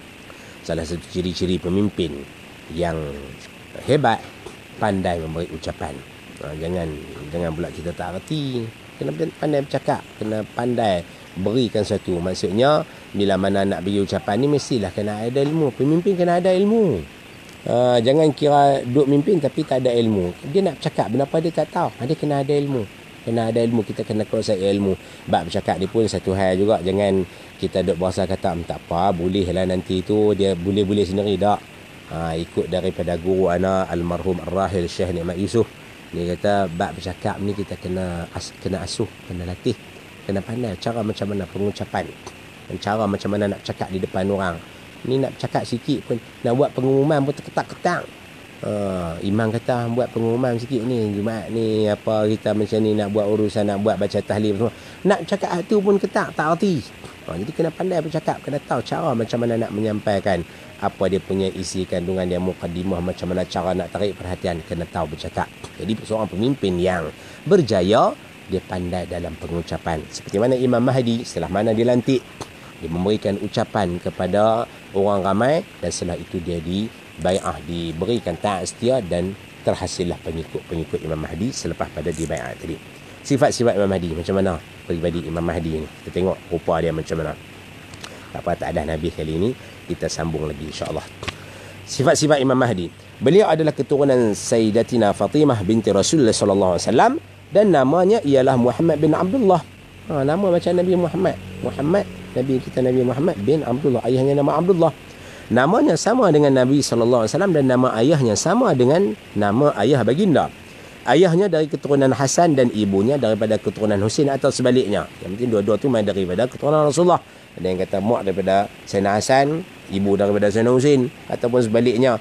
Salah satu ciri-ciri pemimpin yang hebat, pandai memberi ucapan. Oh, jangan jangan pula kita tak erti. Kena pandai bercakap, kena pandai berikan satu. Maksudnya bila mana nak bagi ucapan ni mestilah kena ada ilmu. Pemimpin kena ada ilmu. Uh, jangan kira duk mimpin tapi tak ada ilmu. Dia nak bercakap benda apa dia tak tahu. Dia kena ada ilmu. Kena ada ilmu, kita kena kuasai ilmu. Bab bercakap dia pun satu hal juga. Jangan kita duk berasa kata tak apa, boleh lah nanti tu dia boleh-boleh sendiri tak. Ha, ikut daripada guru anak almarhum Ar-Rahil Syekh Nikmat Yusof. Dia kata bab bercakap ni kita kena as, kena asuh, kena latih, kena pandai cara macam mana pengucapan, cara macam mana nak bercakap di depan orang. Ni nak bercakap sikit pun, nak buat pengumuman pun terketak-ketak. Uh, imam kata buat pengumuman sikit ni Jumaat ni apa kita macam ni nak buat urusan, nak buat baca tahlil semua, nak cakap tu pun ketak tak erti. Uh, jadi kena pandai bercakap, kena tahu cara macam mana nak menyampaikan apa dia punya isi kandungan dia, mukadimah, macam mana cara nak tarik perhatian, kena tahu bercakap. Jadi seorang pemimpin yang berjaya dia pandai dalam pengucapan. Seperti mana Imam Mahdi setelah mana dilantik, dia memberikan ucapan kepada orang ramai dan setelah itu dia di bai'ah, diberikan taat setia dan terhasillah pengikut-pengikut Imam Mahdi selepas pada di bai'ah tadi. Sifat-sifat Imam Mahdi macam mana? Peribadi Imam Mahdi ni, kita tengok rupa dia macam mana. Tak apa, tak ada Nabi kali ini, kita sambung lagi insya-Allah. Sifat-sifat Imam Mahdi. Beliau adalah keturunan Sayyidatina Fatimah binti Rasulullah sallallahu alaihi wasallam dan namanya ialah Muhammad bin Abdullah. Ha, nama macam Nabi Muhammad. Muhammad, Nabi kita Nabi Muhammad bin Abdullah, ayahnya nama Abdullah. Namanya sama dengan Nabi sallallahu alaihi wasallam dan nama ayahnya sama dengan nama ayah baginda. Ayahnya dari keturunan Hasan dan ibunya daripada keturunan Husain atau sebaliknya. Yang penting dua-dua tu main daripada keturunan Rasulullah. Ada yang kata mak daripada Sayyidina Hasan, ibu daripada Sayyidina Husain, ataupun sebaliknya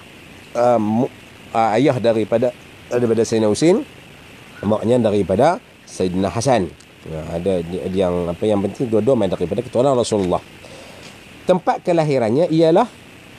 um, uh, ayah daripada daripada Sayyidina Husain, maknya daripada Sayyidina Hasan. Ya, ada yang apa yang penting dua-dua main daripada keturunan Rasulullah. Tempat kelahirannya ialah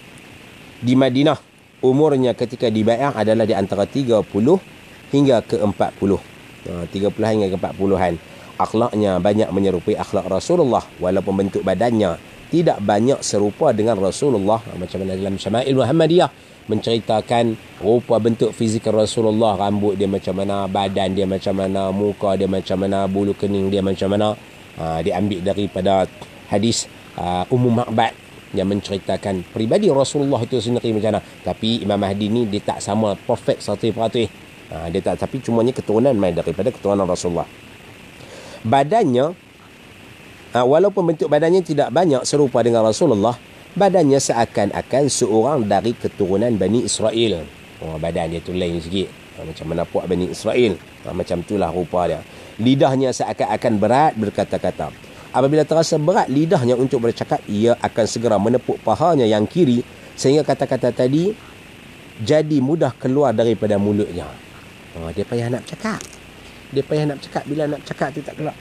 di Madinah. Umurnya ketika dibai'ah adalah di antara tiga puluh hingga ke empat puluh. tiga puluh hingga ke empat puluhan. Akhlaknya banyak menyerupai akhlak Rasulullah walaupun bentuk badannya tidak banyak serupa dengan Rasulullah. Macam mana dalam Syama'il Muhammadiyah menceritakan rupa bentuk fizikal Rasulullah, rambut dia macam mana, badan dia macam mana, muka dia macam mana, bulu kening dia macam mana. Ha, diambil daripada hadis uh, Ummu Ma'bad yang menceritakan peribadi Rasulullah itu sendiri macam mana. Tapi Imam Mahdi ni dia tak sama perfect seratus peratus. Ha, dia tak, tapi cumanya keturunan main daripada keturunan Rasulullah. Badannya uh, walaupun bentuk badannya tidak banyak serupa dengan Rasulullah, badannya seakan-akan seorang dari keturunan Bani Israel. Oh, badan dia tu lain sikit. Ha, macam mana puak Bani Israel. Ha, macam itulah rupa dia. Lidahnya seakan-akan berat berkata-kata. Apabila terasa berat lidahnya untuk bercakap, ia akan segera menepuk pahanya yang kiri sehingga kata-kata tadi jadi mudah keluar daripada mulutnya. Oh, dia payah nak bercakap. Dia payah nak bercakap. Bila nak bercakap tu tak keluar.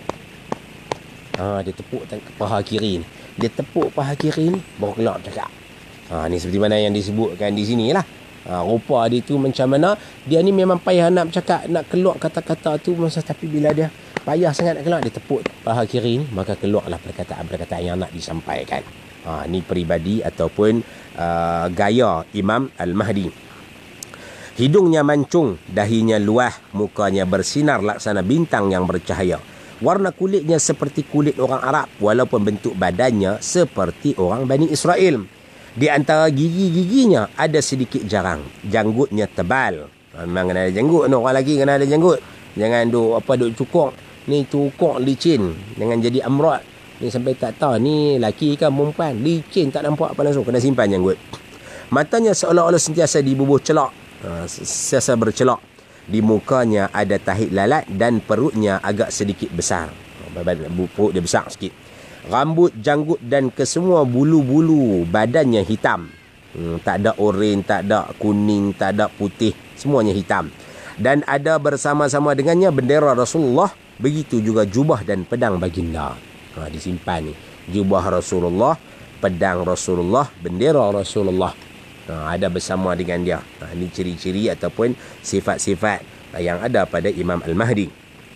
Ha, dia tepuk paha kiri ni. Dia tepuk paha kiri ni baru keluar bercakap. Ha, ni seperti mana yang disebutkan di sini lah. Ha, rupa dia tu macam mana. Dia ni memang payah nak bercakap, nak keluar kata-kata tu masa, tapi bila dia payah sangat nak keluar, dia tepuk paha kiri ni, maka keluarlah perkataan-perkataan yang nak disampaikan. Ha, ni peribadi ataupun uh, gaya Imam Al-Mahdi. Hidungnya mancung, dahinya luah, mukanya bersinar laksana bintang yang bercahaya. Warna kulitnya seperti kulit orang Arab, walaupun bentuk badannya seperti orang Bani Israel. Di antara gigi-giginya ada sedikit jarang. Janggutnya tebal. Memang kena ada janggut, no, orang lelaki kena ada janggut. Jangan duk apa duk cukok. Ni cukok licin, jangan jadi amrat. Ni sampai tak tahu ni lelaki kan perempuan, licin tak nampak apa langsung, kena simpan janggut. Matanya seolah-olah sentiasa dibubuh celak. Ha, sesa bercelok. Di mukanya ada tahi lalat dan perutnya agak sedikit besar. Perut dia besar sikit. Rambut, janggut dan kesemua bulu-bulu badannya hitam. Hmm, tak ada oranye, tak ada kuning, tak ada putih. Semuanya hitam. Dan ada bersama-sama dengannya bendera Rasulullah. Begitu juga jubah dan pedang baginda. Ha, disimpan ni. Jubah Rasulullah, pedang Rasulullah, bendera Rasulullah. Ha, ada bersama dengan dia. Ha, ini ciri-ciri ataupun sifat-sifat yang ada pada Imam Al-Mahdi.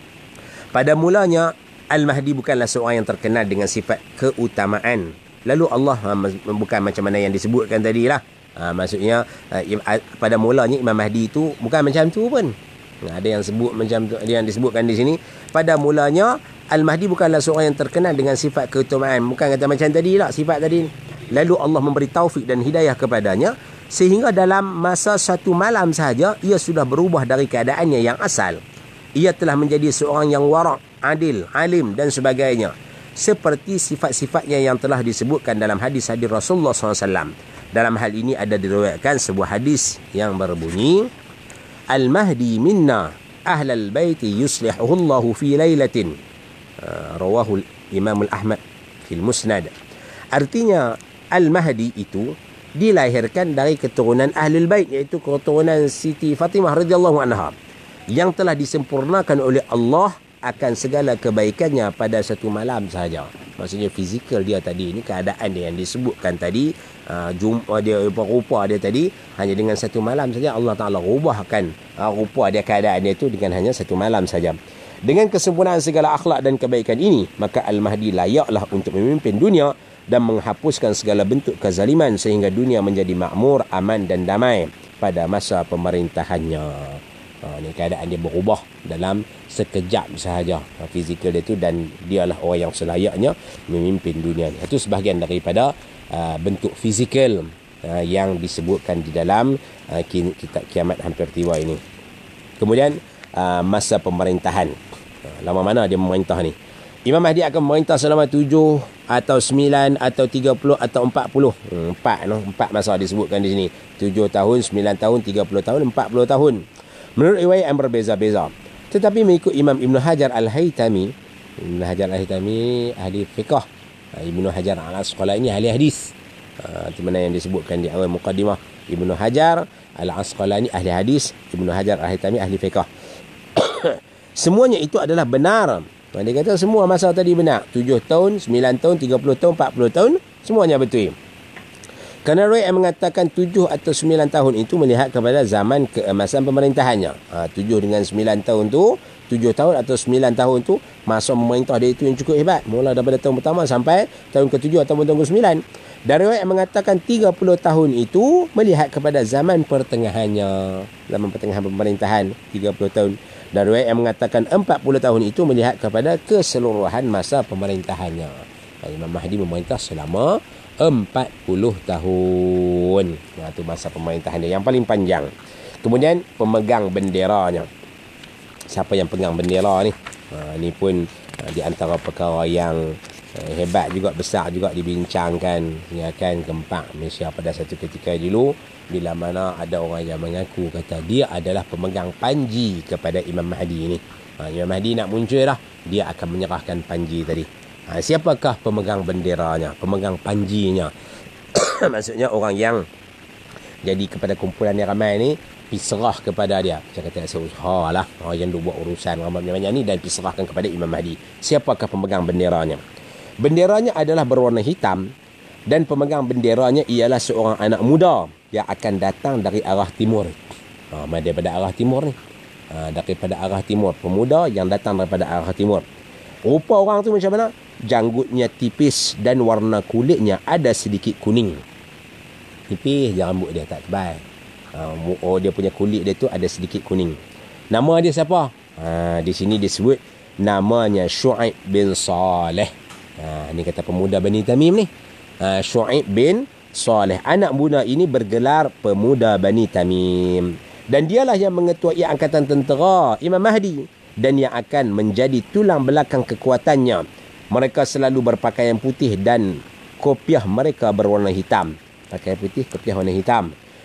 Pada mulanya, Al-Mahdi bukanlah seorang yang terkenal dengan sifat keutamaan. Lalu Allah, ha, bukan macam mana yang disebutkan tadi lah. Ha, maksudnya, ha, pada mulanya Imam Mahdi itu bukan macam tu pun. Ha, ada yang sebut macam tu, ada yang disebutkan di sini. Pada mulanya, Al-Mahdi bukanlah seorang yang terkenal dengan sifat keutamaan. Bukan kata macam tadi lah, sifat tadi. Lalu Allah memberi taufik dan hidayah kepadanya sehingga dalam masa satu malam sahaja ia sudah berubah dari keadaannya yang asal. Ia telah menjadi seorang yang warak, adil, alim dan sebagainya. Seperti sifat-sifatnya yang telah disebutkan dalam hadis-hadis Rasulullah sallallahu alaihi wasallam. Dalam hal ini ada diriwayatkan sebuah hadis yang berbunyi, Al-Mahdi minna ahlal baiti yuslihuhullahu fi laylatin. Uh, rawahu Imam Al-Ahmad fil Musnad. Artinya Al-Mahdi itu dilahirkan dari keturunan Ahlul Bait, iaitu keturunan Siti Fatimah radhiyallahu anha, yang telah disempurnakan oleh Allah akan segala kebaikannya pada satu malam sahaja. Maksudnya fizikal dia tadi, ini keadaan dia yang disebutkan tadi, uh, jumpa dia, rupa dia tadi, hanya dengan satu malam saja Allah Ta'ala rubahkan uh, rupa dia, keadaan dia itu dengan hanya satu malam saja. Dengan kesempurnaan segala akhlak dan kebaikan ini, maka Al-Mahdi layaklah untuk memimpin dunia dan menghapuskan segala bentuk kezaliman sehingga dunia menjadi makmur, aman dan damai pada masa pemerintahannya. Ha, ini keadaan dia berubah dalam sekejap sahaja, ha, fizikal dia tu, dan dialah orang yang selayaknya memimpin dunia. Itu sebahagian daripada uh, bentuk fizikal uh, yang disebutkan di dalam uh, kitab Kiamat Hampir Tiba ini. Kemudian uh, masa pemerintahan. Uh, lama mana dia memerintah ni? Imam Mahdi akan memerintah selama tujuh atau sembilan atau tiga puluh atau empat puluh. Hmm, empat, no? empat masa disebutkan di sini. tujuh tahun, sembilan tahun, tiga puluh tahun, empat puluh tahun. Menurut riwayat yang berbeza-beza. Tetapi mengikut Imam Ibn Hajar Al-Haytami, Ibn Hajar Al-Haytami ahli fiqh, Ibn Hajar Al-Asqalani ahli hadis. Itu mana yang disebutkan di awal muqaddimah. Ibn Hajar Al-Asqalani ahli hadis, Ibn Hajar Al-Haytami ahli fiqh. Semuanya itu adalah benar. Dia kata semua masa tadi benar. tujuh tahun, sembilan tahun, tiga puluh tahun, empat puluh tahun, semuanya betul. Kerana Roy yang mengatakan tujuh atau sembilan tahun itu melihat kepada zaman keemasan pemerintahannya. Ha, tujuh dengan sembilan tahun tu, tujuh tahun atau sembilan tahun tu, masa memerintah dia itu yang cukup hebat. Mula daripada tahun pertama sampai tahun ketujuh atau tahun ke sembilan. Dan Roy yang mengatakan tiga puluh tahun itu melihat kepada zaman pertengahannya. Zaman pertengahan pemerintahan, tiga puluh tahun. Dan riwayat yang mengatakan empat puluh tahun itu melihat kepada keseluruhan masa pemerintahannya. Imam Mahdi memerintah selama empat puluh tahun. Nah, itu masa pemerintahan dia yang paling panjang. Kemudian pemegang benderanya. Siapa yang pegang bendera ni? Ha, ini pun ha, di antara perkara yang ha, hebat juga, besar juga dibincangkan. Ya kan, gempak Malaysia pada satu ketika dulu, bila mana ada orang yang mengaku kata dia adalah pemegang panji kepada Imam Mahdi ini. Ha, Imam Mahdi nak muncul dah, dia akan menyerahkan panji tadi. Ha, siapakah pemegang benderanya, pemegang panjinya? Maksudnya orang yang jadi kepada kumpulan yang ramai ni, diserah kepada dia. Macam kata usaha lah, orang yang buat urusan ramai-ramai ni, dan diserahkan kepada Imam Mahdi. Siapakah pemegang benderanya? Benderanya adalah berwarna hitam, dan pemegang benderanya ialah seorang anak muda yang akan datang dari arah timur. Ha, daripada arah timur ni. Ha, daripada arah timur. Pemuda yang datang daripada arah timur. Rupa orang tu macam mana? Janggutnya tipis dan warna kulitnya ada sedikit kuning. Tipis je rambut dia, tak tebal. Ha, oh, dia punya kulit dia tu ada sedikit kuning. Nama dia siapa? Ha, di sini disebut namanya Syu'aib bin Saleh. Ha, ni kata pemuda Bani Tamim ni. Ha, Syu'aib bin Saleh. Anak muda ini bergelar pemuda Bani Tamim. Dan dialah yang mengetuai angkatan tentera Imam Mahdi. Dan yang akan menjadi tulang belakang kekuatannya. Mereka selalu berpakaian putih dan kopiah mereka berwarna hitam. Pakaian putih, kopiah warna hitam.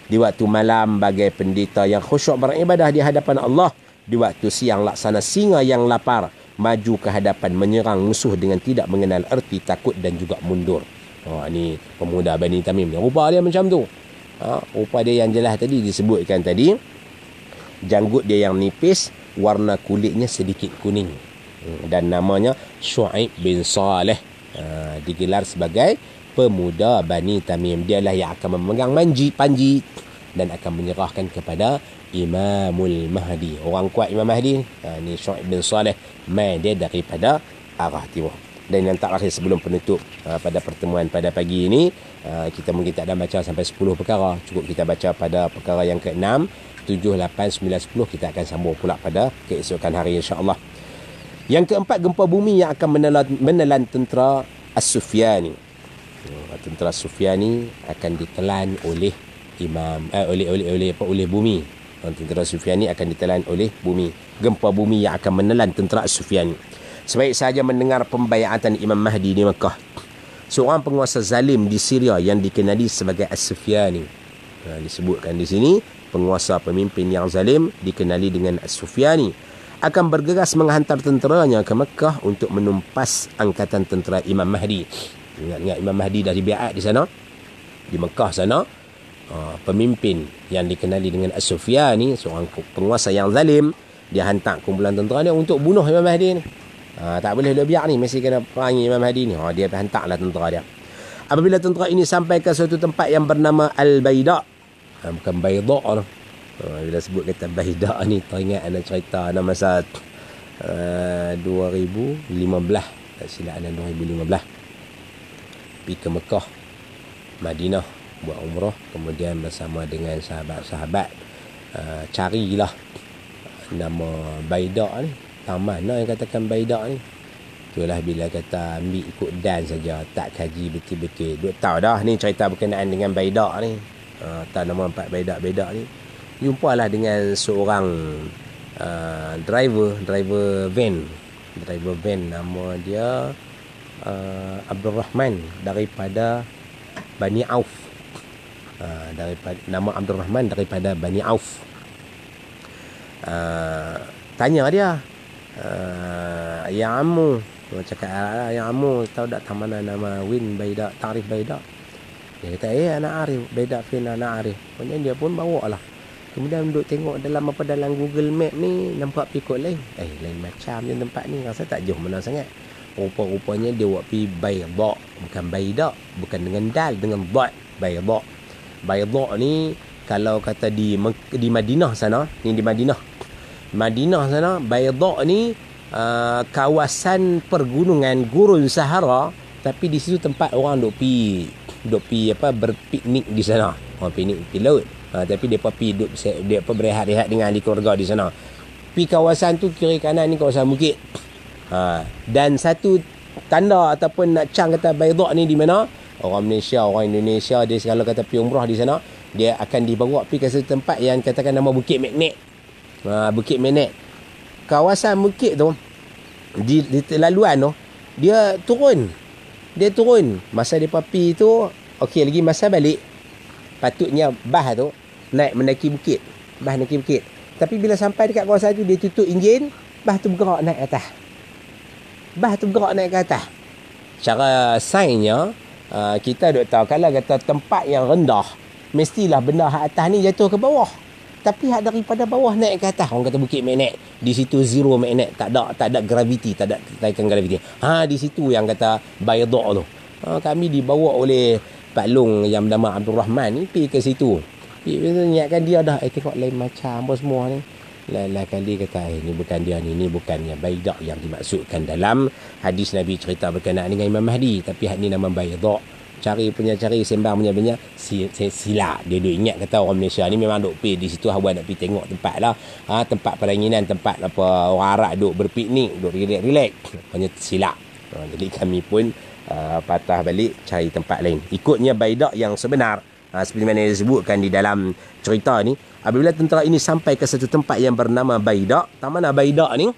Di waktu malam bagai pendeta yang khusyuk beribadah di hadapan Allah. Di waktu siang laksana singa yang lapar, maju ke hadapan menyerang musuh dengan tidak mengenal erti takut dan juga mundur. Oh, ni pemuda Bani Tamim ni. Rupa dia macam tu. Ha, rupa dia yang jelas tadi disebutkan tadi. Janggut dia yang nipis, warna kulitnya sedikit kuning. Dan namanya Syuaib bin Saleh. Ha, digelar sebagai pemuda Bani Tamim. Dialah yang akan memegang manji, panji dan akan menyerahkan kepada Imamul Mahdi. Orang kuat Imam Mahdi. Ha, ni Syuaib bin Saleh. Mai dia daripada arah timur. Dan yang terakhir sebelum penutup ha, pada pertemuan pada pagi ini, ha, kita mungkin tak ada baca sampai sepuluh perkara. Cukup kita baca pada perkara yang keenam, tujuh, lapan, sembilan, sepuluh. Kita akan sambung pula pada keesokan hari insya-Allah. Yang keempat, gempa bumi yang akan menelan, menelan tentera As-Sufyani. Tentera Sufyani akan ditelan oleh imam eh, oleh oleh oleh apa oleh bumi. Tentera Sufyani akan ditelan oleh bumi. Gempa bumi yang akan menelan tentera As-Sufyani. Sebaik saja mendengar pembaiatan Imam Mahdi di Mekah, seorang penguasa zalim di Syria yang dikenali sebagai As-Sufyani. Nah, disebutkan di sini penguasa pemimpin yang zalim dikenali dengan As-Sufyani akan bergegas menghantar tenteranya ke Mekah untuk menumpas angkatan tentera Imam Mahdi. Ingat-ingat Imam Mahdi dah dibiat di sana, di Mekah sana. Uh, pemimpin yang dikenali dengan As-Sufyani, seorang penguasa yang zalim, dia hantar kumpulan tentera dia untuk bunuh Imam Mahdi ni. Ha, tak boleh dia biar ni, mesti kena perangi Imam Mahdi ni. Ha, dia hantarlah tentera dia. Apabila tentera ini sampai ke suatu tempat yang bernama Al-Baida, ha, bukan Baida lah. Ha, bila sebut kata Baida ni, teringat ada cerita ada masa uh, dua ribu lima belas, tak silap ada dua ribu lima belas, pergi ke Mekah, Madinah buat umrah, kemudian bersama dengan sahabat-sahabat uh, carilah nama Baida ni. Taman lah yang katakan Baida ni. Itulah bila kata ambil ikut dan saja, tak kaji betul-betul. Duk tahu dah ni cerita berkenaan dengan Baida ni. Uh, tak nama empat Baida-Baida ni. Jumpalah dengan seorang uh, driver, driver van. Driver van nama dia uh, Abdul Rahman daripada Bani Auf. Uh, daripada nama Abdul Rahman daripada Bani Auf. Uh, tanya dia, Uh, ya amu, cakap ah, ya amu, tahu tak mana nama Win Baida, Tarif Baida? Dia kata, eh anak Arif, Baida Fin anak Arif. Kemudian dia pun bawa lah. Kemudian duduk tengok dalam apa dalam Google Map ni, nampak pikot lain. Eh, lain macam je tempat ni, rasa tak jauh mana sangat. Rupa-rupanya dia buat pergi Baida, bukan Baida, bukan dengan dal, dengan dot, Baida. Baida ni kalau kata di di Madinah sana, ni di Madinah. Madinah sana, Baida ni uh, kawasan pergunungan gurun Sahara, tapi di situ tempat orang duk pi duk pi apa berpiknik di sana. Orang piknik pi laut. Ha, tapi depa pi duk dia apa berehat-rehat dengan ahli keluarga di sana. Pi kawasan tu kiri kanan ni kawasan bukit. Ha, dan satu tanda ataupun nak cang kata Baida ni di mana? Orang Malaysia, orang Indonesia, dia kalau kata pi umrah di sana, dia akan dibawa pi ke satu tempat yang katakan nama Bukit Magnet. Ha, Bukit Magnet. Kawasan bukit tu di, di laluan tu dia turun. Dia turun. Masa dia papi tu okey lagi masa balik patutnya bah tu naik mendaki bukit. Bah mendaki bukit. Tapi bila sampai dekat kawasan tu dia tutup enjin, bah tu bergerak naik ke atas. Bah tu bergerak naik ke atas. Cara sainsnya uh, kita duk tahu kalau kata tempat yang rendah mestilah benda hak atas ni jatuh ke bawah. Tapi hak daripada bawah naik ke atas, orang kata Bukit Magnet, di situ zero magnet, tak ada tak ada graviti, tak ada tarikan graviti. Ha, di situ yang kata Baida tu. Ha, kami dibawa oleh Pak Long yang bernama Abdul Rahman ni pergi ke situ. Pergi ingatkan dia dah eh tengok lain macam apa semua ni. Lain-lain kali kata eh ni bukan dia ni, ni bukannya Baida yang dimaksudkan dalam hadis Nabi cerita berkenaan dengan Imam Mahdi, tapi hak ni nama Baida. Cari punya cari sembang punya punya si, si, sila dia duk ingat kata orang Malaysia ni memang duk pergi di situ hawan nak pergi tengok tempat lah, ha, tempat peranginan, tempat apa orang Arab duk berpiknik, duk relax-relax, punya sila. Ha, jadi kami pun uh, patah balik cari tempat lain ikutnya Baida yang sebenar. Ha, seperti mana disebutkan di dalam cerita ni, apabila tentera ini sampai ke satu tempat yang bernama Baida. Tak mana Baida ni,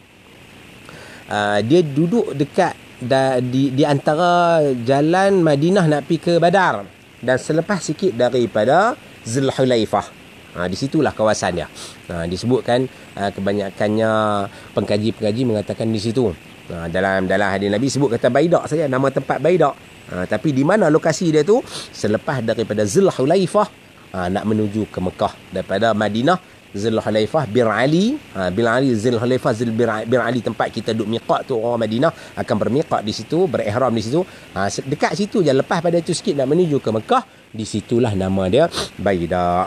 uh, dia duduk dekat Da, di, di antara jalan Madinah nak pergi ke Badar, dan selepas sikit daripada Zulhulaifah. Ha, di situlah kawasan dia. Ha, disebutkan ha, kebanyakannya pengkaji-pengkaji mengatakan di situ. Ha, dalam dalam hadis Nabi sebut kata Baidak saja, nama tempat Baidak. Ha, tapi di mana lokasi dia tu? Selepas daripada Zulhulaifah ha, nak menuju ke Mekah daripada Madinah. Zulhulaifah Bir Ali, ha, Bir Ali Zulhulaifah Zul Bir, Bir Ali tempat kita duduk miqat tu, orang Madinah akan bermiqat di situ, berihram di situ. Ha, dekat situ je, lepas pada itu sikit nak menuju ke Mekah, di situlah nama dia Baidak.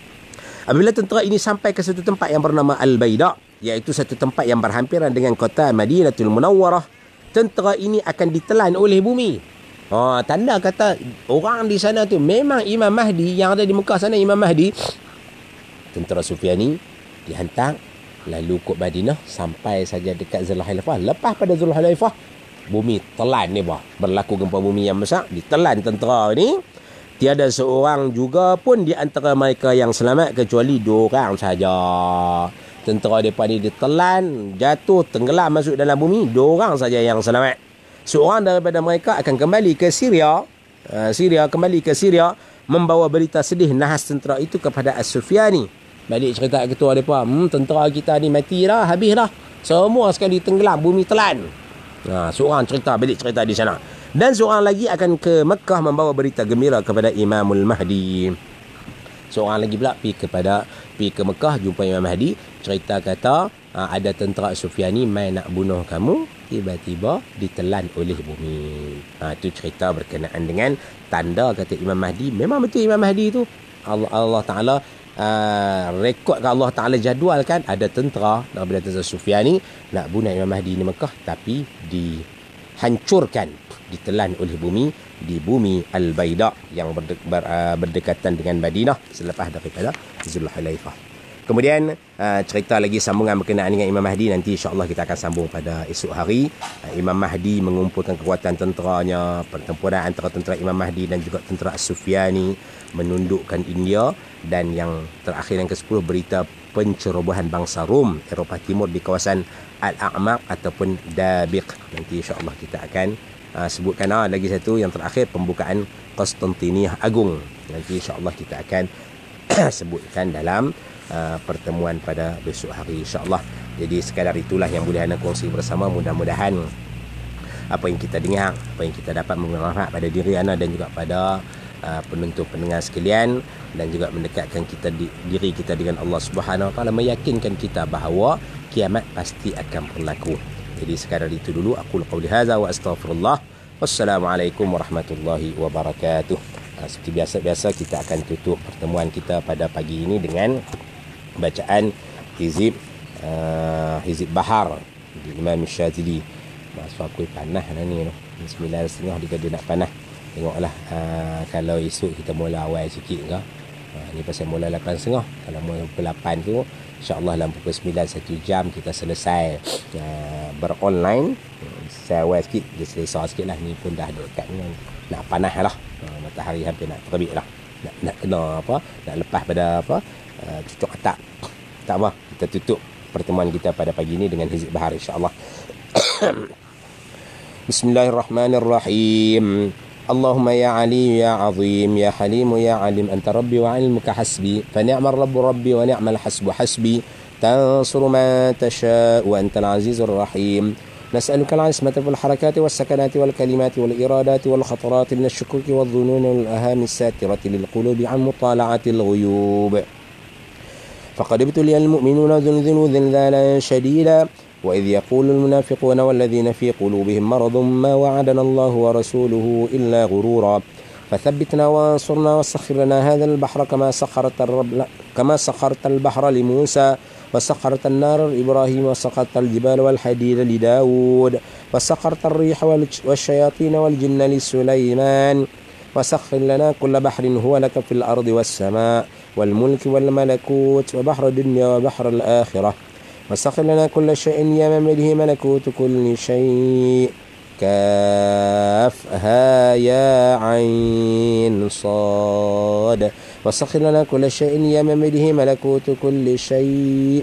Apabila tentera ini sampai ke satu tempat yang bernama Al-Baidak, iaitu satu tempat yang berhampiran dengan kota Madinatul Munawwarah, tentera ini akan ditelan oleh bumi. Ha, tanda kata orang di sana tu memang Imam Mahdi yang ada di Mekah sana, Imam Mahdi. Tentera Sufyani dihantar lalu ke Madinah sampai saja dekat Zulhulaifah. Lepas pada Zulhulaifah, bumi telan ni bah. Berlaku gempa bumi yang besar, ditelan tentera ni. Tiada seorang juga pun di antara mereka yang selamat kecuali dua orang saja. Tentera depa ni ditelan, jatuh, tenggelam masuk dalam bumi, dua orang saja yang selamat. Seorang daripada mereka akan kembali ke Syria. Uh, Syria kembali ke Syria membawa berita sedih nahas tentera itu kepada As-Sufyani. Balik cerita ketua mereka, hmm, tentera kita ni mati dah, habis dah. Semua sekali tenggelam, bumi telan. Ha, seorang cerita, balik cerita di sana. Dan seorang lagi akan ke Mekah membawa berita gembira kepada Imamul Mahdi. Seorang lagi pula pergi kepada pergi ke Mekah jumpa Imam Mahdi, cerita kata ha, ada tentera Sufyani main nak bunuh kamu, tiba-tiba ditelan oleh bumi. Ha, itu cerita berkenaan dengan tanda kata Imam Mahdi. Memang betul Imam Mahdi itu Allah Allah Taala uh, rekodkan, Allah Taala jadualkan ada tentera daripada tentera Sufyani nak bunuh Imam Mahdi di Mekah, tapi dihancurkan, ditelan oleh bumi di bumi Al-Baidak yang berde, ber, uh, berdekatan dengan Madinah selepas daripada Zulhulaifah. Kemudian uh, cerita lagi sambungan berkenaan dengan Imam Mahdi nanti insya-Allah kita akan sambung pada esok hari. Uh, Imam Mahdi mengumpulkan kekuatan tenteranya, pertempuran antara tentera Imam Mahdi dan juga tentera Sufyani menundukkan India, dan yang terakhir yang kesepuluh berita pencerobohan bangsa Rom Eropah Timur di kawasan Al-A'maq ataupun Dabiq. Nanti insya-Allah kita akan uh, sebutkan ah, lagi satu yang terakhir pembukaan Konstantiniyah Agung. Nanti insya-Allah kita akan sebutkan dalam Uh, pertemuan pada besok hari insya-Allah. Jadi sekadar itulah yang boleh anda kongsi bersama. Mudah-mudahan apa yang kita dengar, apa yang kita dapat bermanfaat pada diri anda dan juga pada uh, penonton pendengar sekalian, dan juga mendekatkan kita di, diri kita dengan Allah Subhanahu Wa Taala, meyakinkan kita bahawa kiamat pasti akan berlaku. Jadi sekadar itu dulu, aku qauli hadza wa astaghfirullah. Wassalamualaikum warahmatullahi wabarakatuh. Uh, seperti biasa-biasa kita akan tutup pertemuan kita pada pagi ini dengan bacaan hizib uh, hizib Bahar di Imam Syazili. Masa aku panah lah ni tu. sembilan setengah dia kata nak panah. Tengoklah uh, kalau esok kita mula awal sikit ke. Uh, ni pasal mula lapan setengah. Kalau mula pukul lapan tu, insya-Allah dalam pukul sembilan satu jam kita selesai uh, beronline. Saya awal sikit, dia selesai sikit lah. Ni pun dah dekat ni. Nak panah lah. Uh, matahari hampir nak terbit lah. Nak, nak kena apa, nak lepas pada apa, uh, cucuk atak. Tak apa, kita tutup pertemuan kita pada pagi ini dengan hizib Bahar insya-Allah. Bismillahirrahmanirrahim. Allahumma ya Ali ya Azim ya Halim ya Alim anta rabbi wa ilmuka hasbi fa ni'mal rabbu rabbi wa ni'mal hasbu hasbi tansuru ma tasha wa antal azizur rahim. نسألك العصمة في الحركات والسكنات والكلمات والإرادات والخطرات من الشكوك والظنون والأهام الساترة للقلوب عن مطالعة الغيوب. فقد ابتلي المؤمنون زلزلوا زلزالا شديدا وإذ يقول المنافقون والذين في قلوبهم مرض ما وعدنا الله ورسوله إلا غرورا فثبتنا وانصرنا وسخر لنا هذا البحر كما سخرت الرب كما سخرت البحر لموسى وسخرت النار لإبراهيم وسخرت الجبال والحديد لداود وسخرت الريح والشياطين والجن لسليمان وسخر لنا كل بحر هو لك في الأرض والسماء والملك والملكوت وبحر الدنيا وبحر الآخرة وسخر لنا كل شيء يمن به ملكوت كل شيء كافها يا عين صاد وسخر لنا كل شيء يمن به ملكوت كل شيء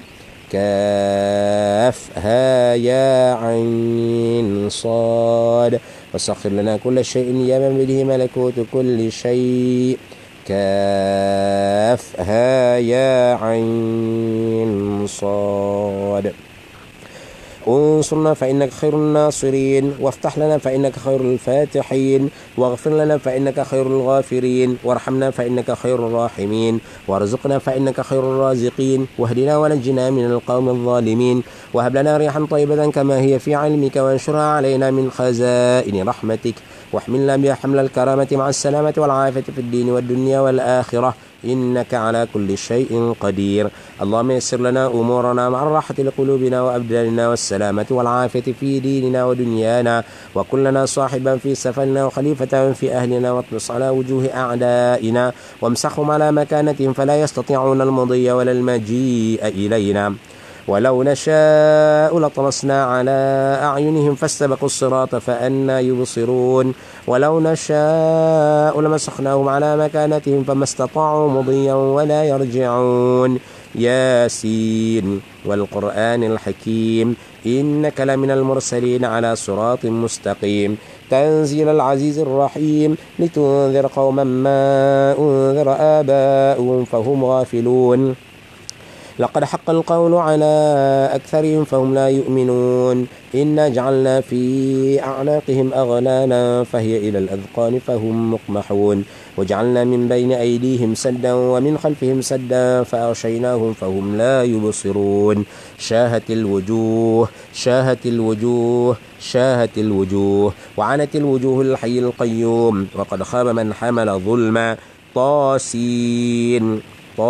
كافها يا عين صاد وسخر لنا كل شيء يمن به ملكوت كل شيء كافها يا عين صاد. انصرنا فإنك خير الناصرين، وافتح لنا فإنك خير الفاتحين، واغفر لنا فإنك خير الغافرين، وارحمنا فإنك خير الراحمين، وارزقنا فإنك خير الرازقين، واهدنا ونجنا من القوم الظالمين، وهب لنا ريحا طيبة كما هي في علمك، وانشرها علينا من خزائن رحمتك، واحملنا بها حمل الكرامة مع السلامة والعافية في الدين والدنيا والآخرة، إنك على كل شيء قدير. اللهم يسر لنا أمورنا مع الراحة لقلوبنا وأبداننا والسلامة والعافية في ديننا ودنيانا، وكلنا صاحبا في سفرنا وخليفة في أهلنا، واطمس على وجوه أعدائنا وامسحهم على مكانتهم فلا يستطيعون المضي ولا المجيء إلينا. ولو نشاء لطمسنا على أعينهم فاستبقوا الصراط فأنى يبصرون، ولو نشاء لمسخناهم على مكانتهم فما استطاعوا مضيا ولا يرجعون. ياسين والقرآن الحكيم إنك لمن المرسلين على صراط مستقيم، تنزيل العزيز الرحيم، لتنذر قوما ما أنذر آباؤهم فهم غافلون. لقد حق القول على أكثرهم فهم لا يؤمنون. إنا جعلنا في أعناقهم أغلالا فهي إلى الأذقان فهم مقمحون، وجعلنا من بين أيديهم سدا ومن خلفهم سدا فأغشيناهم فهم لا يبصرون. شاهت الوجوه شاهت الوجوه شاهت الوجوه وعنت الوجوه الحي القيوم، وقد خاب من حمل ظلما. طاسين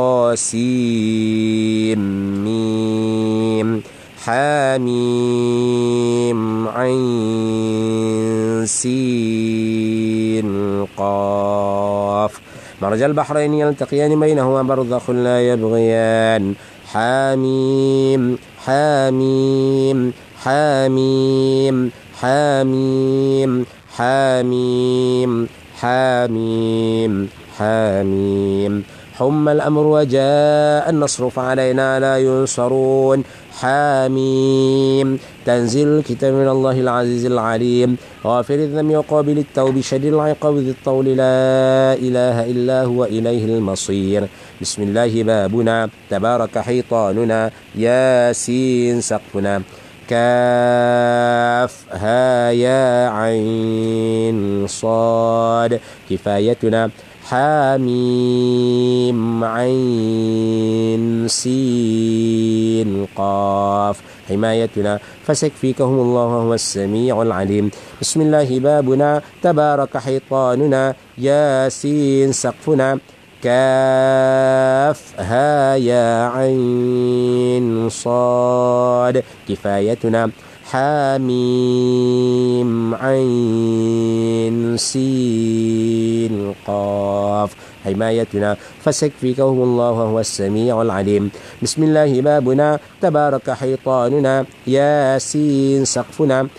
طاسيم ميم حاميم عين سين قاف. مرج البحرين يلتقيان بينهما برزخ لا يبغيان. حاميم حاميم حاميم حاميم حاميم حاميم حاميم. حم الأمر وجاء النصر فعلينا لا ينصرون. حاميم تنزيل الكتاب من الله العزيز العليم، غافر الذنب وقابل التوب شديد العقاب ذي الطول، لا إله إلا هو إليه المصير. بسم الله بابنا، تبارك حيطاننا، ياسين سقفنا، كاف ها يا عين صاد كفايتنا، حاميم عين سين قاف حمايتنا، فسيكفيكهم الله وهو السميع العليم. بسم الله بابنا، تبارك حيطاننا، ياسين سقفنا، كاف ها يا عين صاد كفايتنا، حاميم عين سين قاف حمايتنا، فسيكفيكهم الله وهو السميع العليم. بسم الله بابنا، تبارك حيطاننا، ياسين سقفنا،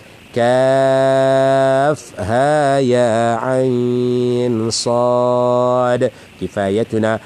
كاف ها يا عين صاد كفايتنا،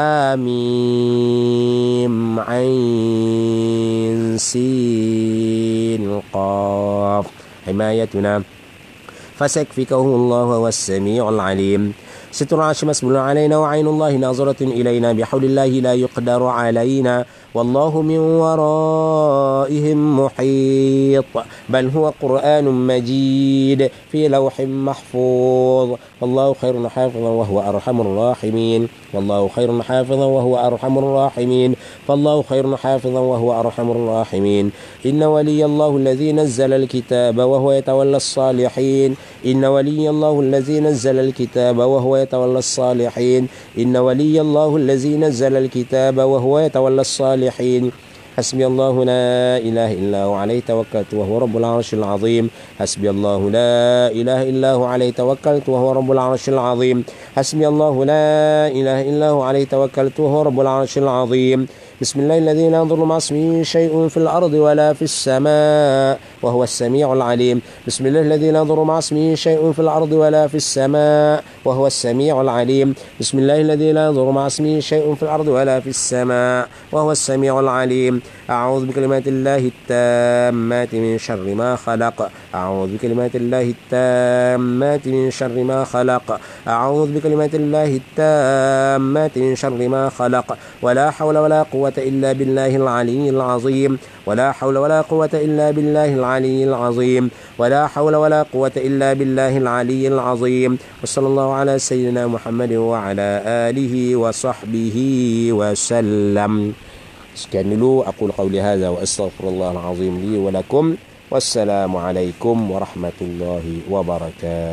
حاميم عين سين قاف حمايتنا، فسيكفيكهم الله وهو السميع العليم. ستر عرش مسبول علينا، وعين الله ناظرة إلينا، بحول الله لا يقدر علينا، والله من ورائهم محيط، بل هو قرآن مجيد في لوح محفوظ، والله خير حافظا وهو أرحم الراحمين، والله خير حافظا وهو أرحم الراحمين، فالله خير حافظا وهو أرحم الراحمين. إن ولي الله الذي نزل الكتاب وهو يتولى الصالحين، إن ولي الله الذي نزل الكتاب وهو يتولى الصالحين، إن ولي الله الذي نزل الكتاب وهو يتولى الصالحين. حسبي الله لا إله إلا هو عليه توكلت وهو رب العرش العظيم. حسبي الله لا إله إلا هو عليه توكلت وهو رب العرش العظيم. حسبي الله لا إله إلا هو عليه توكلت وهو رب العرش العظيم. بسم الله الذي لا يضر مع اسمه شيء في الأرض ولا في السماء وهو السميع العليم. بسم الله الذي لا يضر مع اسمه شيء في الأرض ولا في السماء وهو السميع العليم. بسم الله الذي لا يضر مع اسمه شيء في الأرض ولا في السماء وهو السميع العليم. أعوذ بكلمات الله التامات من شر ما خلق. أعوذ بكلمات الله التامات من شر ما خلق أعوذ بكلمات الله التامات من شر ما خلق ولا حول ولا قوة إلا بالله العلي العظيم ولا حول ولا قوة إلا بالله العلي العظيم ولا حول ولا قوة إلا بالله العلي العظيم وصلى الله على سيدنا محمد وعلى آله وصحبه وسلم. Sekian dulu aku qauli hadza wa astaghfirullahal azim li wa lakum. Wassalamu alaikum warahmatullahi wabarakatuh.